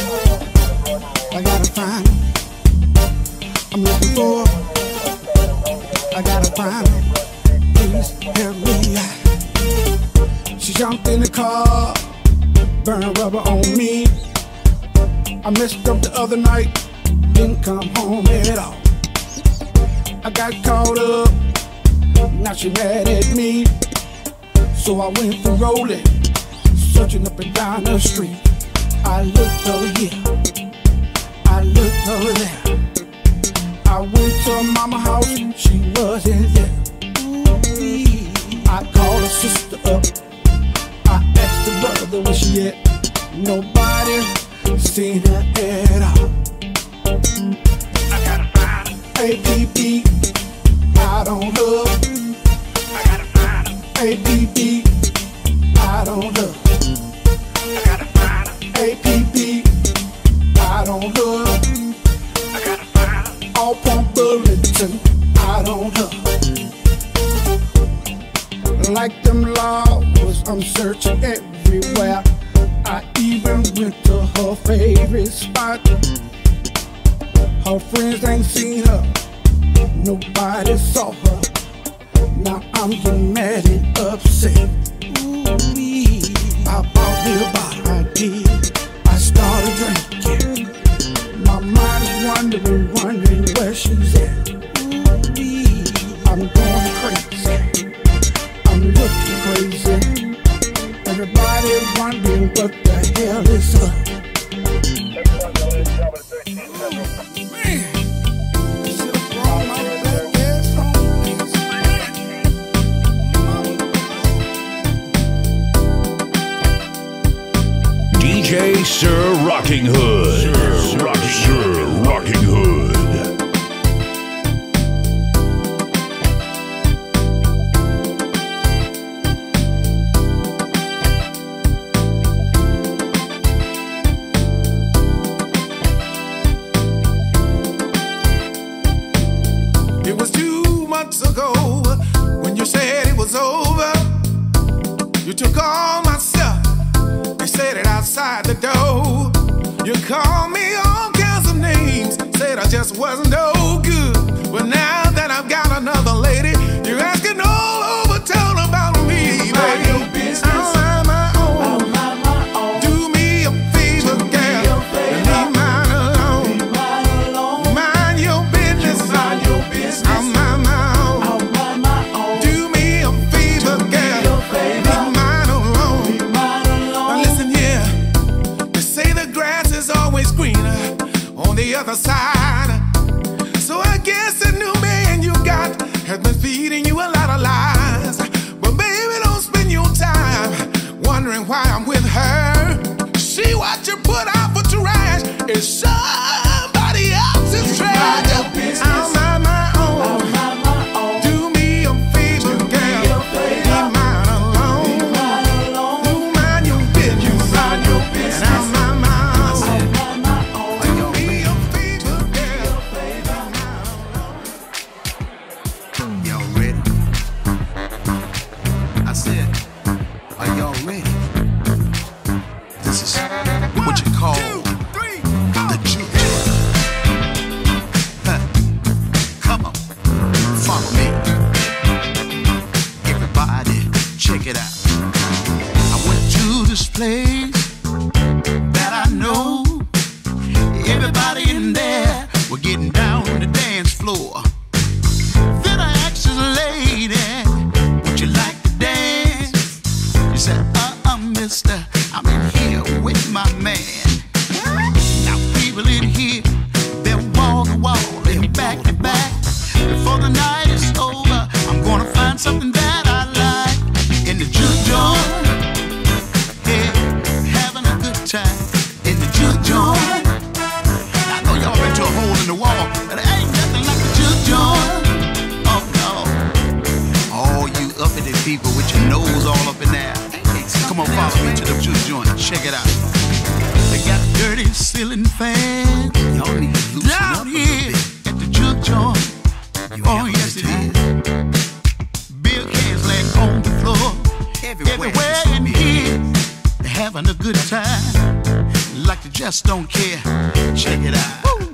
I gotta find them. I'm looking for. I gotta find them. Please help me out. She jumped in the car, burned rubber on me. I messed up the other night, didn't come home at all. I got caught up, now she mad at me. So I went for rolling, searching up and down the street. I looked over here, I looked over there. I went to her mama's house, she wasn't there. I called her sister up, I asked her brother where she at. Nobody seen her at all. I gotta find her. A P P, I don't love. I gotta find her. A P P, I don't love. I gotta find her. A P P, I don't love. I gotta find her. All Pump Bulletin, I don't love. Like them laws, I'm searching everywhere. I even went to her favorite spot. Her friends ain't seen her, nobody saw her. Now I'm getting mad and upset. Ooh-wee. I bought me a bottle, I did. I started drinking. My mind is wondering, wondering where she's at. Ooh-wee. I'm going crazy, I'm looking crazy. Everybody wondering what the hell is up. Man, I should have brought my black ass home. D J Sir Rocking Hood. Sir Rocking, Sir Rocking Hood. You took all my stuff and set it outside the door. You called me all kinds of names, said I just wasn't no good. But now that I've got another lady, you're asking all over town about me. Mind your business. I'll mind my own. I'll mind my own. Do me a favor, girl. Leave mine alone. Leave mine alone. Mind your business. Mind your business. I'll mind my own. I'll mind my own. Do me a favor, girl. Leave mine alone. Leave mine alone. Now listen here. They say the grass is always greener on the other side. So I guess the new man you got has been feeding you a lot of lies. But baby, don't spend your time wondering why I'm with her. See what you put out for trash is somebody else's trash. I'll mind my own. I'll mind my own. Do me a favor, girl. Leave mine alone. Leave mine alone. You mind your business. You mind your business. And I'll mind my own. I'll mind my own. Do me a favor, girl. Y'all ready? I said, are y'all ready? This is what you call the juke joint. Huh. Come on, follow me. Everybody, check it out. I went to this place that I know. Everybody in there were getting down on the dance floor. Then I asked this lady, would you like to dance? She said, uh-uh, mister, I'm in here with my man. Now people in here, they're wall to wall, they're back to back. Before the night is over, I'm gonna find something that I like. In the juke joint, yeah, having a good time. In the juke joint, I know y'all been to a hole in the wall, but it ain't nothing like the juke joint. Oh no, all you uppity people with your nose all up in there. Come on, follow me to the juke joint. Check it out. They got dirty ceiling fans. Y'all need to loosen down up here at the juke joint. Oh yes it is. Bill cans laying on the floor. Everywhere, Everywhere in here, they're having a good time. Like they just don't care. Check it out. Woo.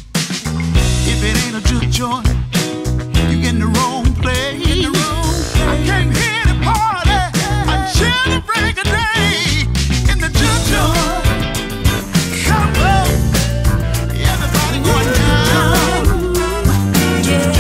If it ain't a juke joint, you in the wrong place. In the wrong place. I came here to party until the break of day. In the juke joint, come on, everybody going down. Yeah.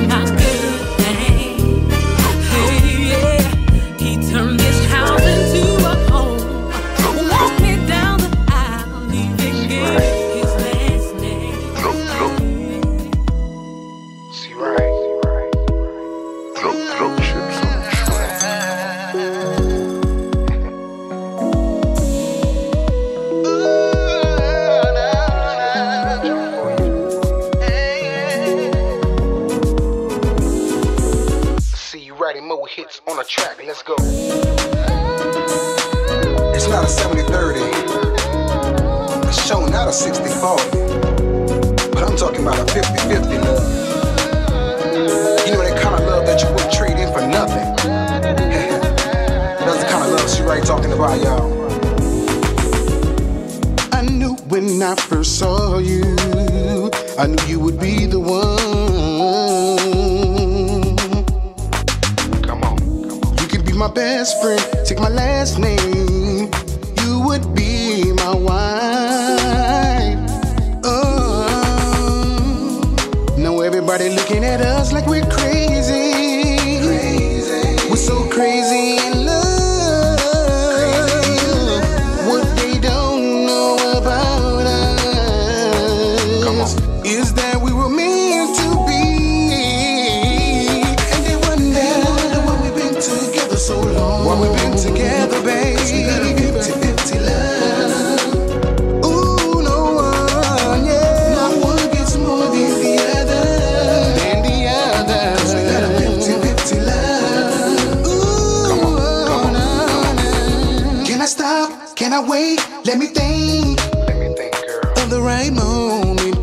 He turned this house into on a track, let's go. It's not a seventy thirty. It's shown not a sixty forty. But I'm talking about a fifty fifty love. You know that kind of love that you wouldn't trade in for nothing. That's the kind of love she right talking about, y'all. I knew when I first saw you, I knew you would be the one. Come on, come on. You could be my best friend, take my last name. You would be my wife. Oh, now everybody looking at us like we're crazy. Crazy. We're so crazy in love. What they don't know about us Come on. is that we were meant to be. And they wonder why we've been together so long. Why we've been together, baby. fifty fifty love. Ooh, no one, yeah. No one gets more than the other. Than the other. 'Cause we got a fifty fifty love. Ooh, come on, come on, come on. Can I stop? Can I wait? Let me think. Let me think, girl. Of the right moment,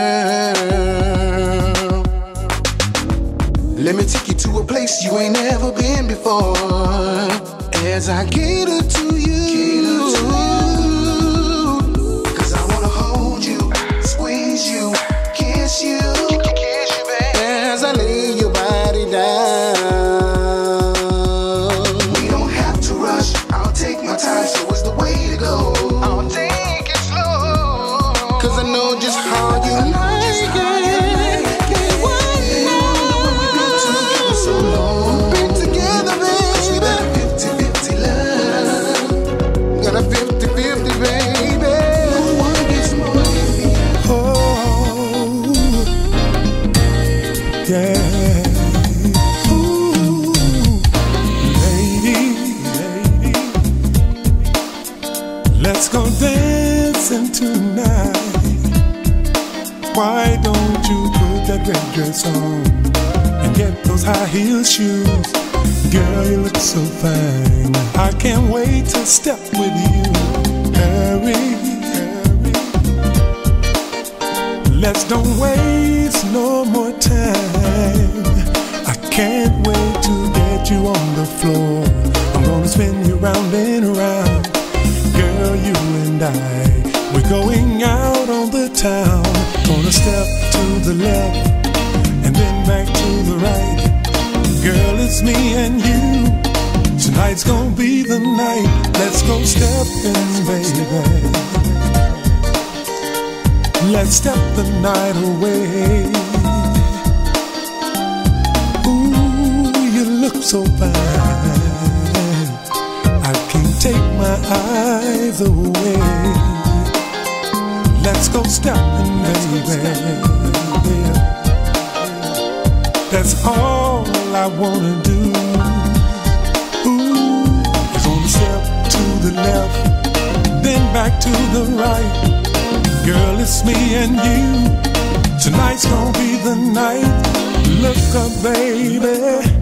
girl. Let me take you to a place you ain't never been before. As I cater to you, cater to you. 'Cause I wanna hold you, squeeze you, kiss you, kiss you, baby. As I lay your body down. We don't have to rush. I'll take my time, so it's the way to go. I'll take it slow. 'Cause I know just how you like it. Can't wait now. We've been together so long. Been together, baby. We got a fifty fifty love. Got a fifty fifty, baby. No one gets more than the other. Oh, yeah. Ooh, lady, lady, let's go dancing tonight. Why don't you put that red dress on and get those high heel shoes? Girl, you look so fine. I can't wait to step with you. Hurry, hurry. Let's don't waste no more time. I can't wait to get you on the floor. I'm gonna spin you round and around. Girl, you and I, we're going out on the town. Gonna step to the left and then back to the right. Girl, it's me and you. Tonight's gonna be the night. Let's go stepping, baby. Let's step the night away. Ooh, you look so fine. I can't take my eyes away. Let's go stepping, baby. That's all I wanna do. Ooh, is gonna step to the left, then back to the right. Girl, it's me and you. Tonight's gonna be the night. Look up, baby.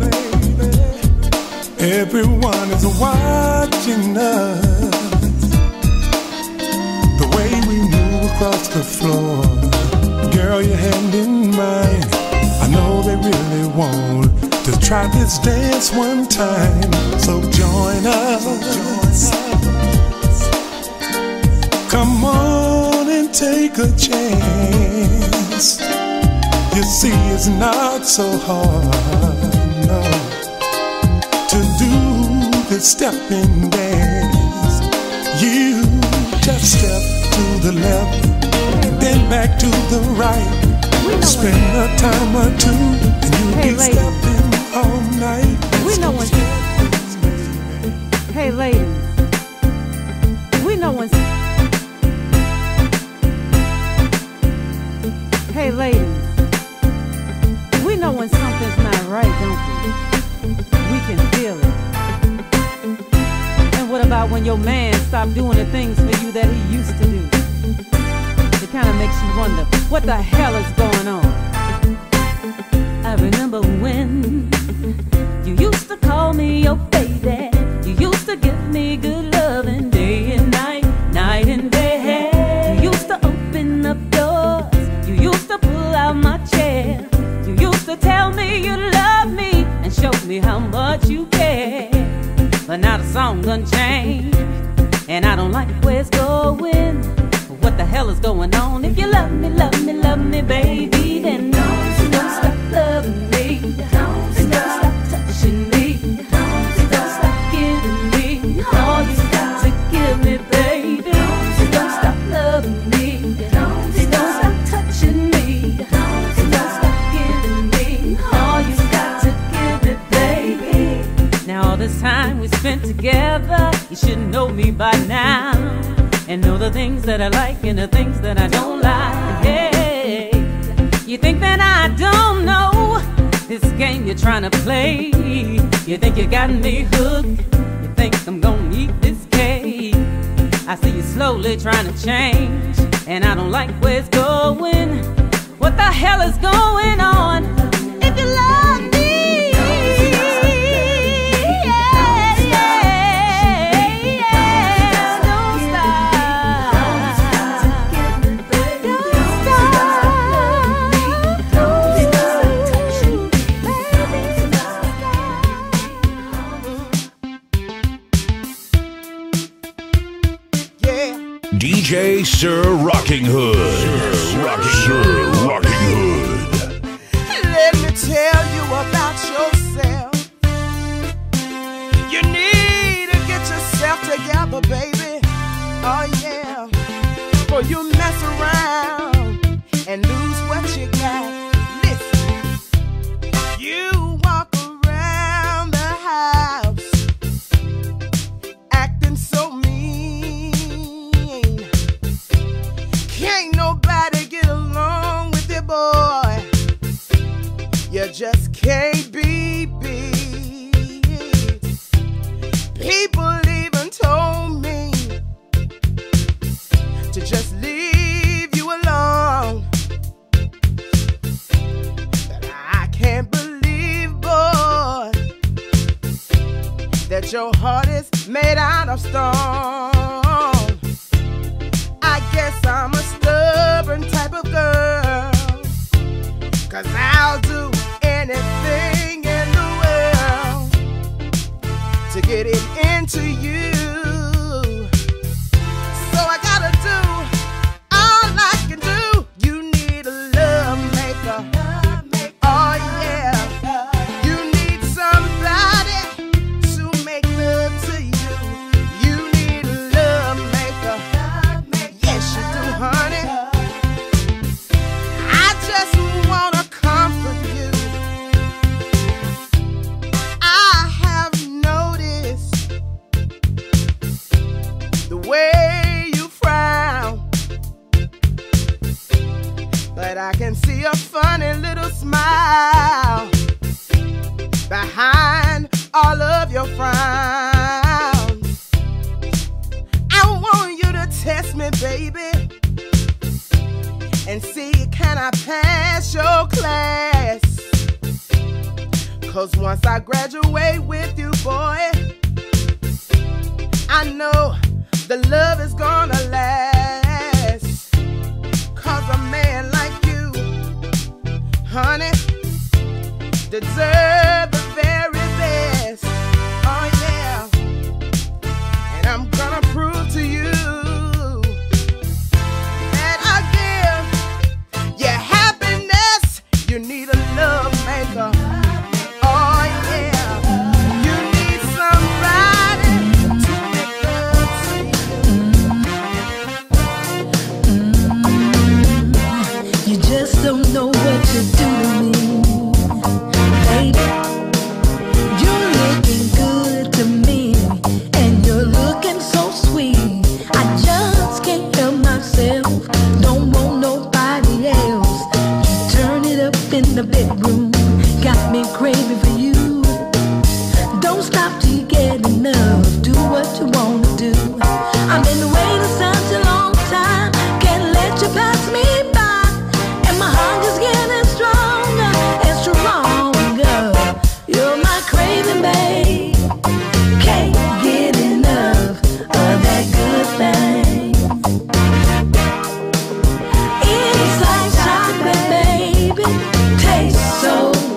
Everyone is watching us. The way we move across the floor. Girl, your hand in mine. I know they really want to try this dance one time. So join us. Come on and take a chance. You see, it's not so hard, no, to do this stepping dance. You just step to the left, then back to the right. Spend a time or two, and you'll Hey, be ladies. stepping all night. We know when. Hey, ladies. We know when. Hey, ladies. We know when something's not right, don't we? We can feel it. And what about when your man stopped doing the things for you that he used to do? It kind of makes you wonder, what the hell is going on? I remember when you used to call me to tell me you love me and show me how much you care. But now the song done changed, and I don't like where it's going. What the hell is going on? If you love me, love me, love me, baby, then don't, don't stop loving me. Don't, don't stop touching me. Don't, don't stop giving me all you got to give me, baby. Don't stop loving me. Don't, don't stop touching me. Don't, don't stop giving me all you got to give me, baby. Now all this time we spent together, you should know me by now. And know the things that I like and the things that I don't like. Hey, you think that I don't know this game you're trying to play? You think you got me hooked? You think I'm gonna eat this cake? I see you slowly trying to change, and I don't like where it's going. What the hell is going on? If you love me, D J Sir Rocking Hood. Sir Rocking, Sir Rocking Hood. Let me tell you about yourself. You need to get yourself together, baby. Oh yeah. For you mess around and lose what you got. Listen, you walk around the house acting so mean. Can't nobody get along with you, boy. You just can't be beat. People even told me to just leave you alone. But I can't believe, boy, that your heart is made out of stone. I guess I'm a stubborn type of girl, 'cause I'll do anything in the world to get it into you. So I gotta do all I can do. You need a love maker. Oh yeah. You need somebody to make love to you. You need a love maker. Yes, you do, honey. I just wanna comfort you. I have noticed the way you frown, but I can see a funny little smile behind all of your frowns. I want you to test me, baby, and see, can I pass your class? 'Cause once I graduate with you, boy, I know the love is gonna last. 'Cause a man like you, honey, deserve the very best. Oh yeah. And I'm gonna prove to you that I give you happiness. You need a love maker. Oh yeah. You need somebody to make love to you. You just don't know what you do to me, baby. You're looking good to me, and you're looking so sweet. I just can't help myself, don't want nobody else. You turn it up in the bedroom, got me craving for you. Don't stop till you get enough, do what you wanna do. I've been waiting such a long time, can't let you pass me by. And my hunger's getting stronger and stronger. You're my craving, babe. Can't get enough of that good thing. It's like chocolate, baby. Tastes so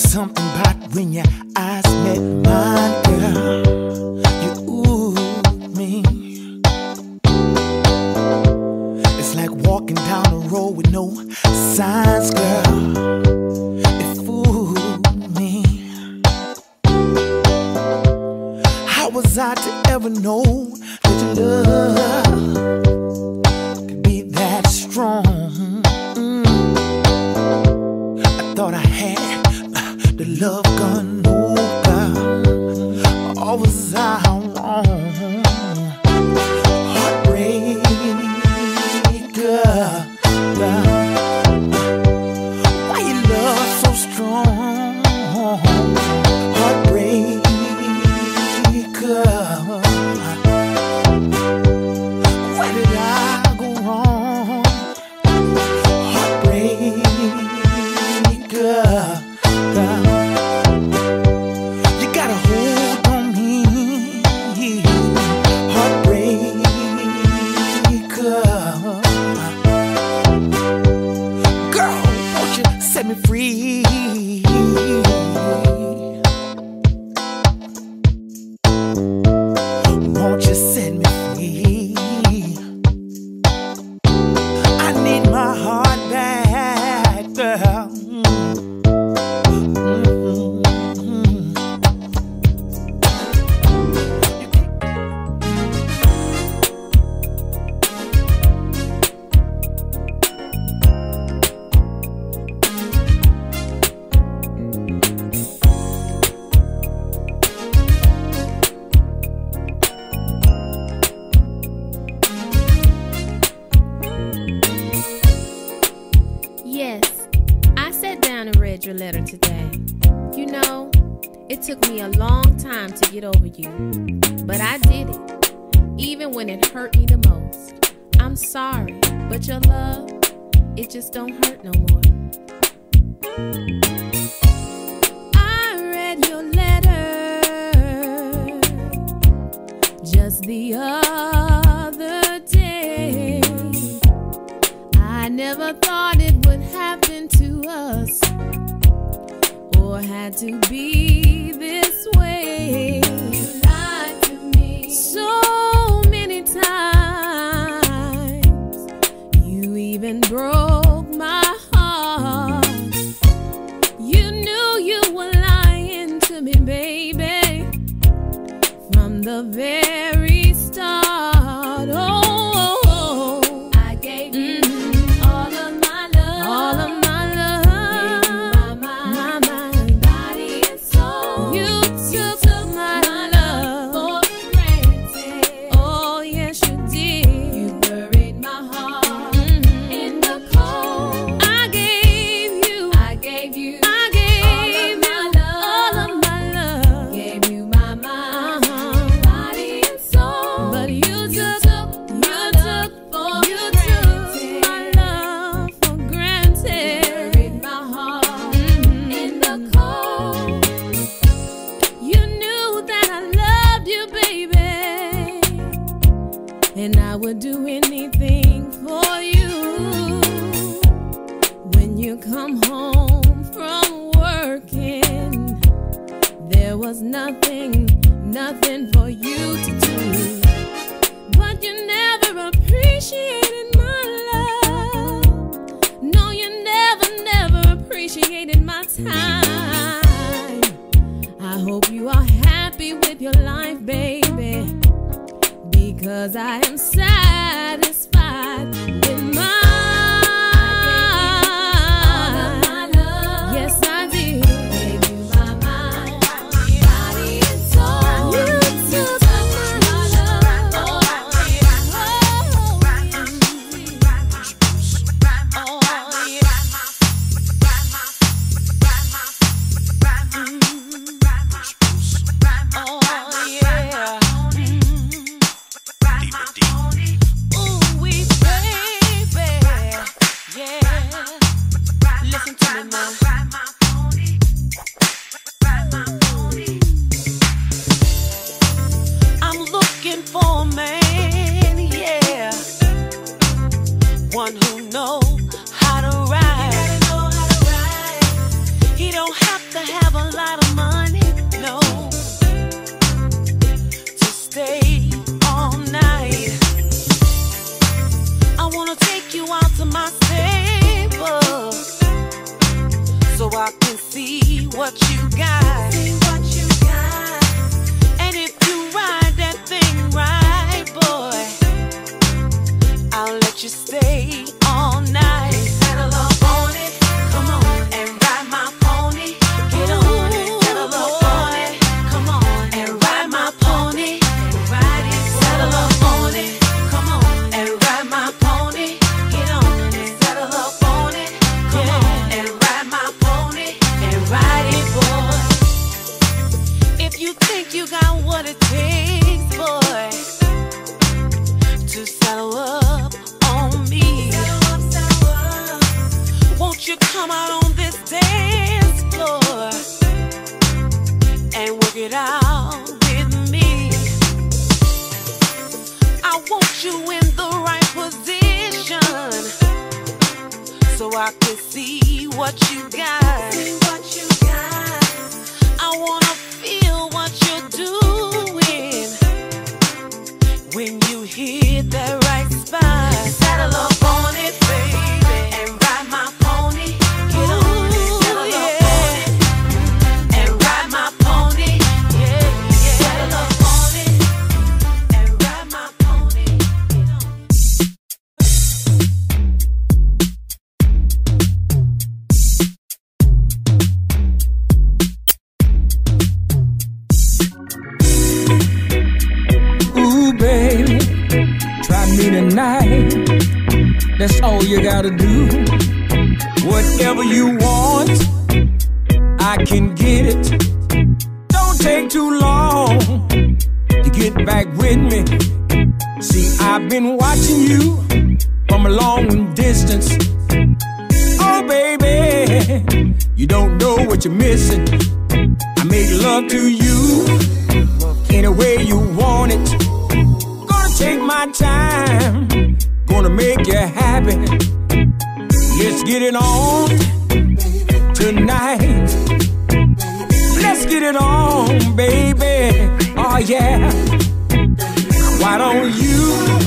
something about when your eyes met mine, girl. You ooh me. It's like walking down the road with no signs, girl. It fooled me. How was I to ever know that your love could be that strong? Thought I had uh, the love gun over, or was I wrong? Heartbreaker, why you love so strong? Heartbreaker, where did I go wrong? Heartbreaker. Girl, girl, you got a hold on me, heartbreaker. Girl, won't you set me free? Won't you set me free? I need my heart back, girl. Your letter today. You know, it took me a long time to get over you, but I did it, even when it hurt me the most. I'm sorry, but your love, it just don't hurt no more. I read your letter just the other day. I never thought it would happen to us, or had to be this way. You lied to me so many times. You even broke my heart. You knew you were lying to me, baby, from the very start. Oh, oh, oh. I gave you mm-hmm. all of my love, all of my would do anything for you. When you come home from working, there was nothing, nothing for you to do. But you never appreciated my love. No, you never, never appreciated my time. I hope you are happy with your life, baby, because I am satisfied with mine. Yes, I did. Gave you my mind, body and soul. You took my love. Oh, yeah. Oh, yeah. Oh, yeah. see what you got. See what you got. And if you ride that thing right, boy, I'll let you stay all night. Settle up on it, come on, and ride my pony. Get on it, settle up on it, come on, and ride my pony. Ride it, settle up on it, come on, and ride my pony. Get on it, settle up on it, come on, and ride my pony, and ride it, boy. If you think you got what it takes, boy, to settle up on me, won't you come out on this dance floor and work it out with me? I want you in the right position so I can see what you got. See what you got. I wanna feel what you're doing when you hit that right spot. Saddle up on it, baby, and ride my pony. Get on it, saddle up on it, and ride my pony. Yeah, yeah. Saddle up on it, and ride my pony. Ooh, baby, try me tonight. That's all you gotta do. Whatever you want, I can get it. Don't take too long to get back with me. See, I've been watching you from a long distance. Oh, baby, you don't know what you're missing. I make love to you any way you want it. Gonna take my time, gonna make you happy. Let's get it on tonight. Let's get it on, baby. Oh yeah. Why don't you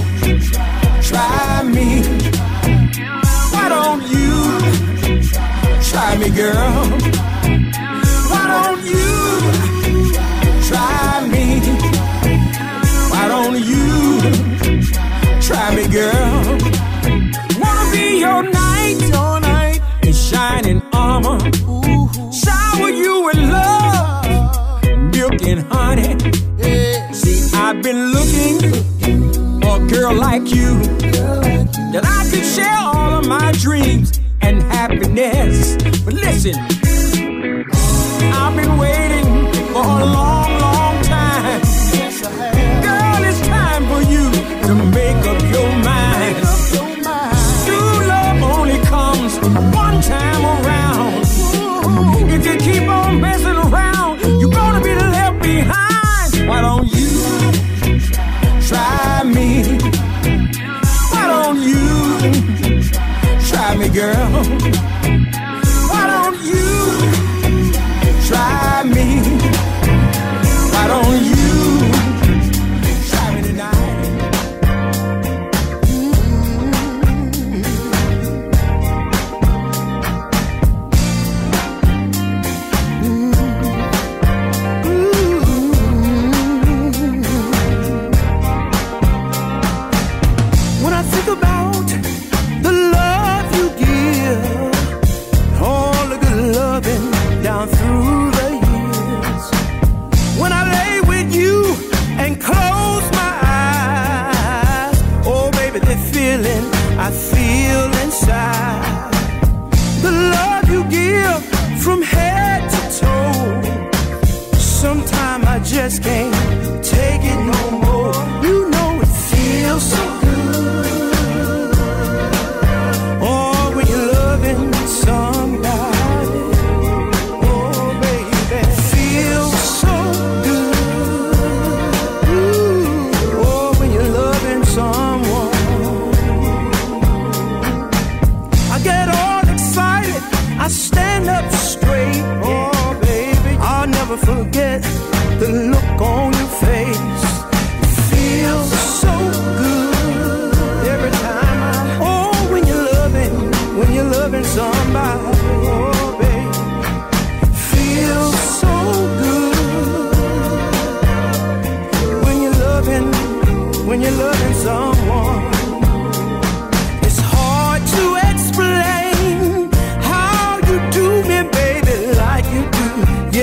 try me? Why don't you try me, girl? Why don't you try me? Why don't you try me, girl? Wanna be your knight, your knight in shining armor. Ooh. Shower you with love, milk and honey. Yeah. See, I've been looking for a girl like you, that I could share all of my dreams and happiness. But listen, I've been waiting for a long, long time. Girl, it's time for you to make up your mind. True love only comes one time around. If you keep on messing around, you're gonna be left behind. Why don't you try me? Why don't you try me, girl? Why don't you try me? Why don't you try me tonight? When I think about the love you give, all the good loving down through the years, when I lay with you and close my eyes, oh baby, the feeling I feel inside, the love you give from head to toe, sometimes I just can't take it no more. You know it feels so good, oh, when you're loving somebody, oh baby, feels so good. Ooh, oh, when you're loving someone, I get all excited, I stand up straight, oh baby, I'll never forget the look on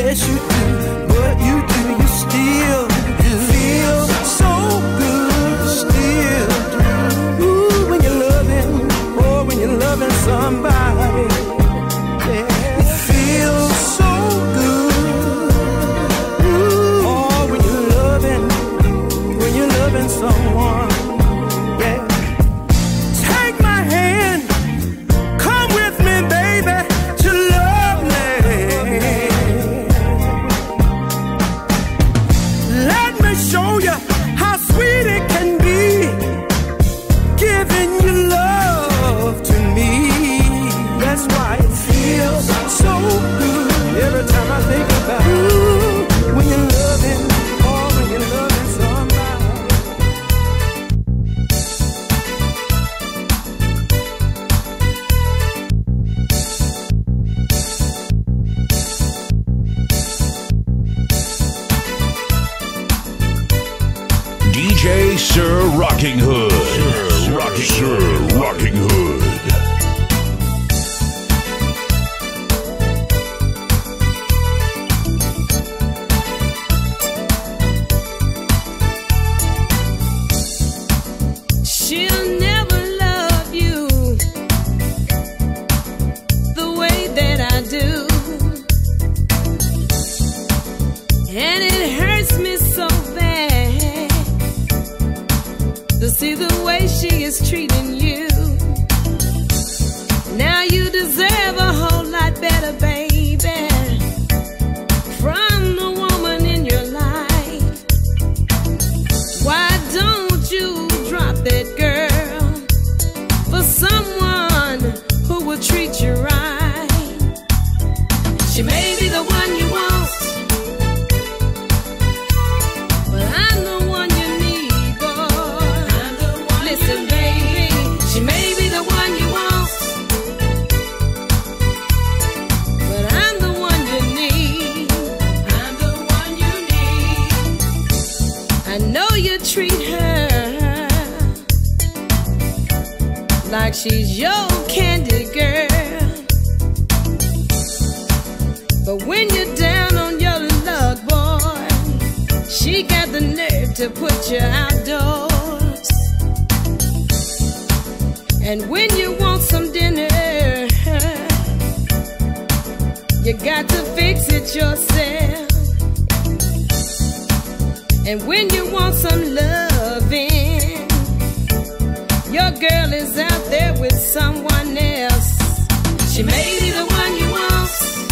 yes you do. What you do, you still feel so good. Still do. Ooh, when you're loving, oh, when you're loving somebody, yeah, it feels so good. Ooh, oh, when you're loving, when you're loving someone, yeah. Take my hand, come with me, baby, to love me. Let me show you how sweet it can be, giving you love to me. That's why it feels so good every time I think about you. When you're loving, oh, when you're loving somebody. D J Sir Rocking Hood. Sir Rocking, Sir Rocking Hood. She'll never love you the way that I do, and it hurts me so bad to see the way she is treating you. Now you deserve a whole lot better, baby, from the woman in your life. Why don't you drop that girl for someone who will treat you right? She may be the one you want, but I'm the one you need, boy. I'm the one. Listen, baby, she may be the one you want, but I'm the one you need. I'm the one you need. I know you treat her like she's your candy girl, but when you're down on your luck, boy, she got the nerve to put you outdoors. And when you want some dinner, you got to fix it yourself. And when you want some loving, your girl is out there with someone else. She may be the one you want,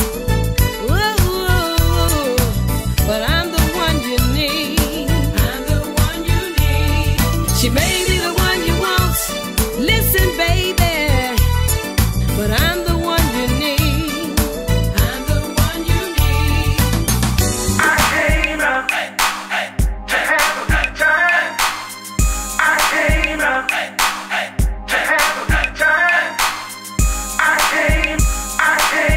whoa, but I'm the one you need. I'm the one you need. She may be the one you want, listen, baby, but I'm the one you need. I'm the one you need. I came up to have a good time. I came up to have a good time. I came, I came.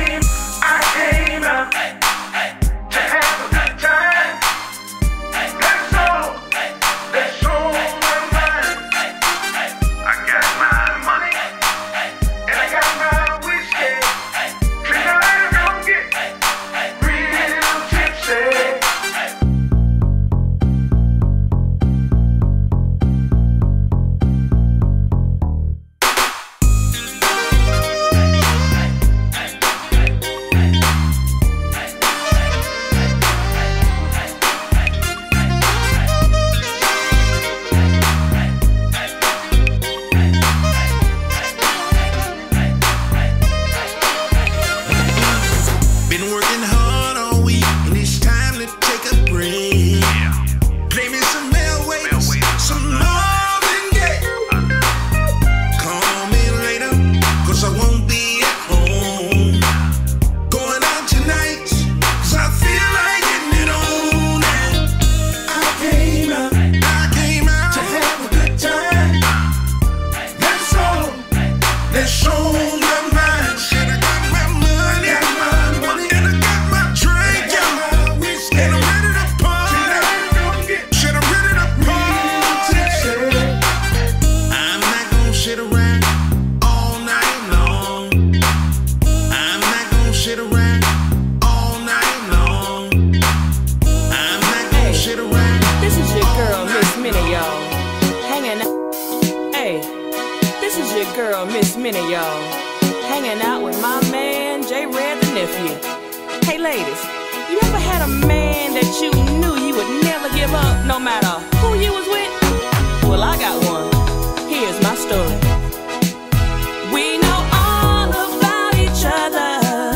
man that you knew you would never give up no matter who you was with? Well, I got one. Here's my story. We know all about each other.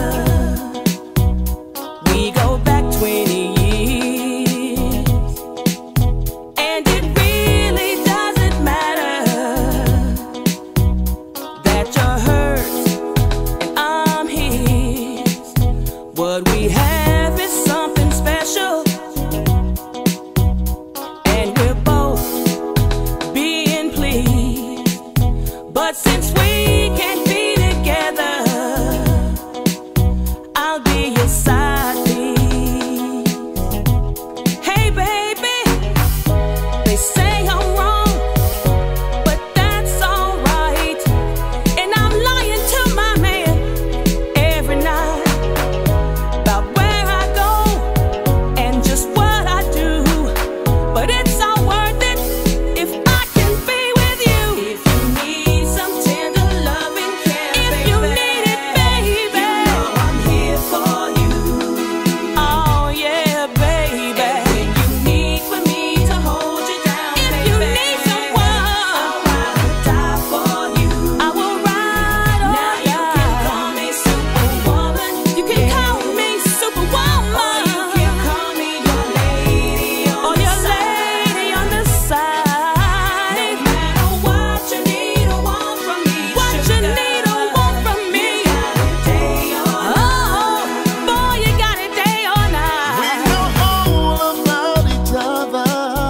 We go back twenty years, and it really doesn't matter that you're hers and I'm his. What we have is something special, and we're both being pleased. But since we can't be together, I'll be your side piece. Hey baby, they say I'm wrong, but that's alright. And I'm lying to my man every night about where I go and just what I do. But it's all worth it if I can be with you. If you need some tender love and care, if you need it, baby, you know I'm here for you. Oh yeah, baby. When you need for me to hold you down, if you need someone, I'll ride or die for you. I will ride or now die. You can call me Superwoman. You can call me Superwoman. Or you can call me your lady on or the your side. Lady on the side. No matter what you need or want from me, what you need or want from me, you got it day or night. Oh, boy, you got it day or night. We know all about each other.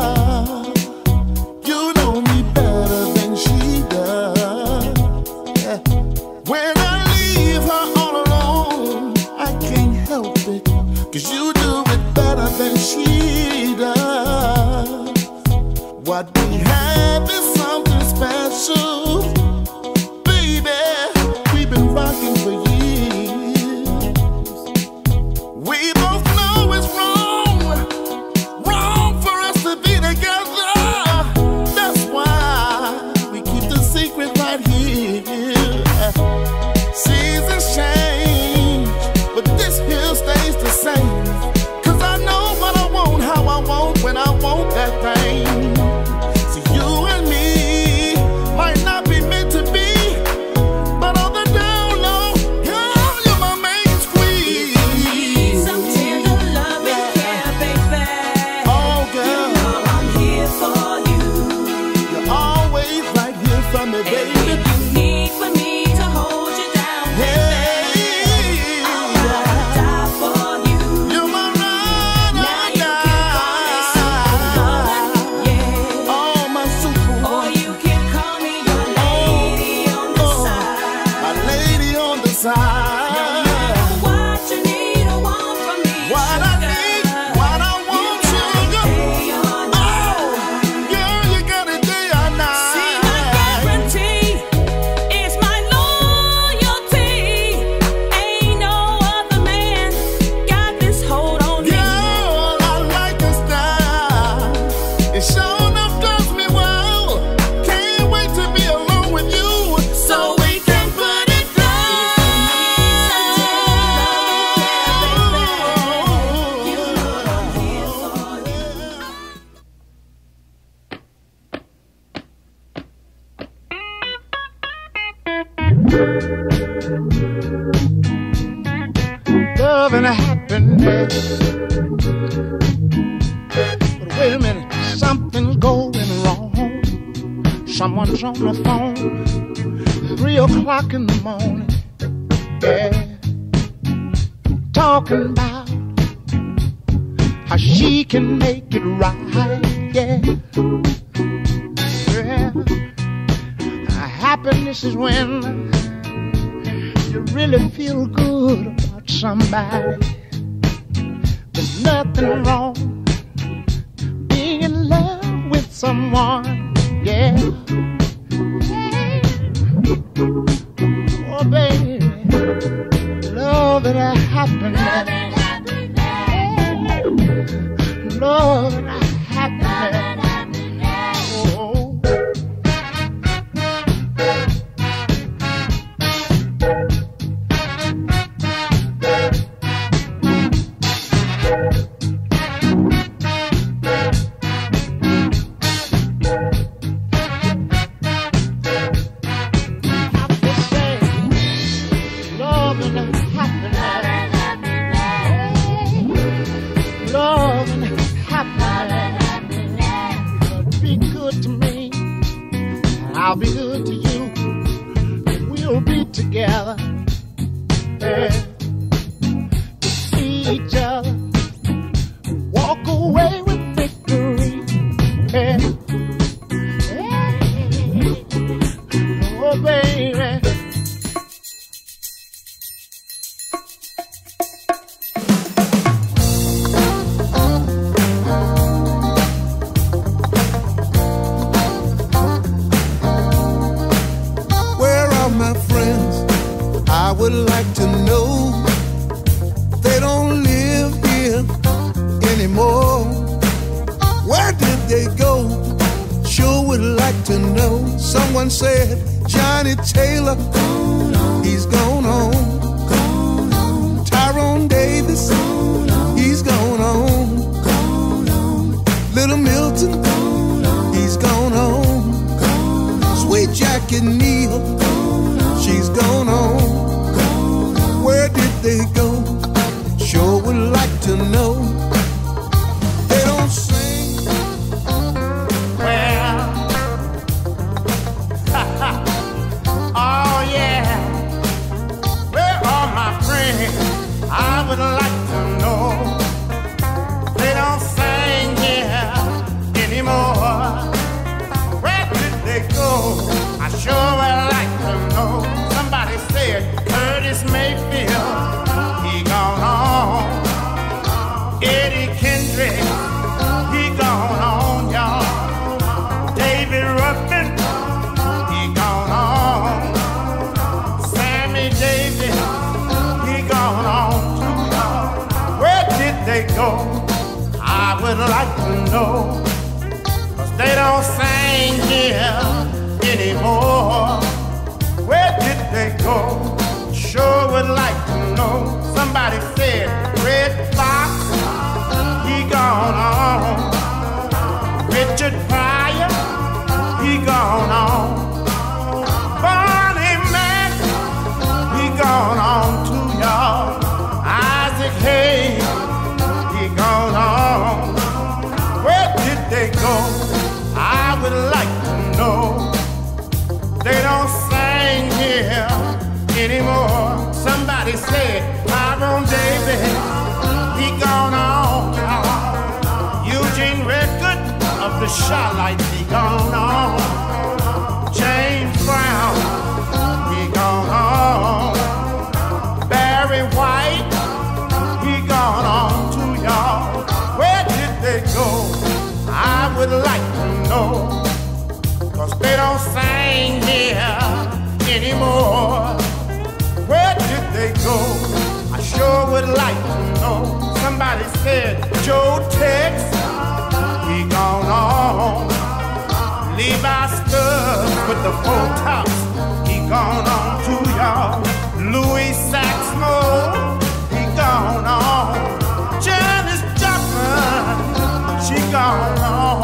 You know me better than she does. Yeah. When I leave her all alone, I can't help it, 'cause you do it better than she does. What we have is something special. Baby, we've been rocking for years. We both know it's wrong, wrong for us to be together. That's why we keep the secret right here. Seasons change, but this here stays the same. 'Cause I know what I want, how I want, when I want that thing. See, you and me might not be meant to be, but on the down low, girl, you're my main squeeze. Need some tender love and care, baby. Oh, girl, You know I'm here for you. you're always right here for me, And baby. when you need for me to hold you down, baby, I'll ride or die for you. You're my ride Now or you can call me Superwoman, die. yeah. Oh, my superwoman. Or you can call me your lady on the Oh, side. my lady on the No side. matter what you need or want from me, What I sugar, need, what I you want, got it sugar. day or night. Oh, girl, you got it day or night. See, my guarantee is my loyalty. Ain't no other man got this hold on me. Girl, I like your style. It sure enough does me well. Can't wait to be alone with you, so we can put it down. Love and happiness. But wait a minute, something's going wrong. Someone's on the phone, three o'clock in the morning. Yeah, talking about how she can make it right. Yeah, yeah. Happiness is when you really feel good about somebody. There's nothing wrong being in love with someone. Yeah. Oh, baby, love and a happiness. Love and a happiness. Oh. I'll be good to you. We'll be together. Yeah. To see each other. Walk away with victory. Yeah. Yeah. Oh, baby. I would like to know they don't live here anymore. Where did they go? Sure would like to know. Someone said Johnny Taylor, he's gone on. Tyrone Davis, he's gone on. Little Milton, he's gone on. Sweet Jackie Neal, she's gone on. Where did they go? Sure would like to know. They don't sing. Well, oh yeah. Where are my friends? I would like to know. They don't sing here anymore. Where did they go? I sure would like to know. Somebody said Curtis Mayfield, he gone on. Eddie Kendrick, he gone on, y'all. David Ruffin, he gone on. Sammy Davis, he gone on too, y'all. Where did they go? I would like to know. 'Cause they don't sing here anymore. Where did they go? Sure would like to know. Somebody said Red Fox, he gone on. Richard Pryor, he gone on. Barney Mac, he gone on too, y'all. Isaac Hayes, he gone on. Where did they go? I would like to know. They don't sing here anymore. Somebody said Tyrone Davis, he gone on. Eugene Record of the Charlotte, he gone on. James Brown, he gone on. Barry White, he gone on too, y'all. Where did they go? I would like to know. 'Cause they don't sing here anymore. Where did they go? I sure would like to know. Somebody said Joe Tex, he gone on. Levi Stubbs with the four tops, he gone on too, y'all. Louis Saxmo, he gone on. Janis Joplin, she gone on.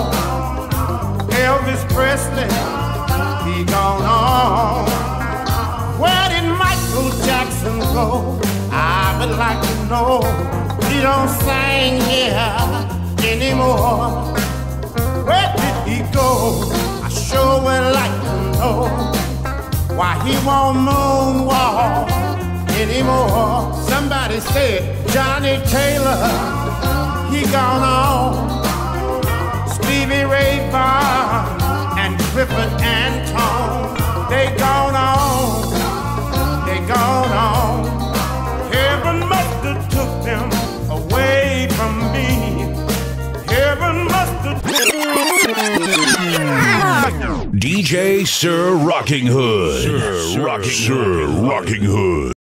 Elvis Presley, he gone on. Where did Michael Jackson go? I would like to know. He don't sing here anymore. Where did he go? I sure would like to know. Why he won't moonwalk anymore. Somebody said Johnny Taylor, he gone on. Stevie Ray Vaughan and Clifford Antone, they gone on, they gone on. Heaven must have took them away from me. Heaven must have. D J Sir Rocking Hood. Sir Rocking Sir Rocking Hood.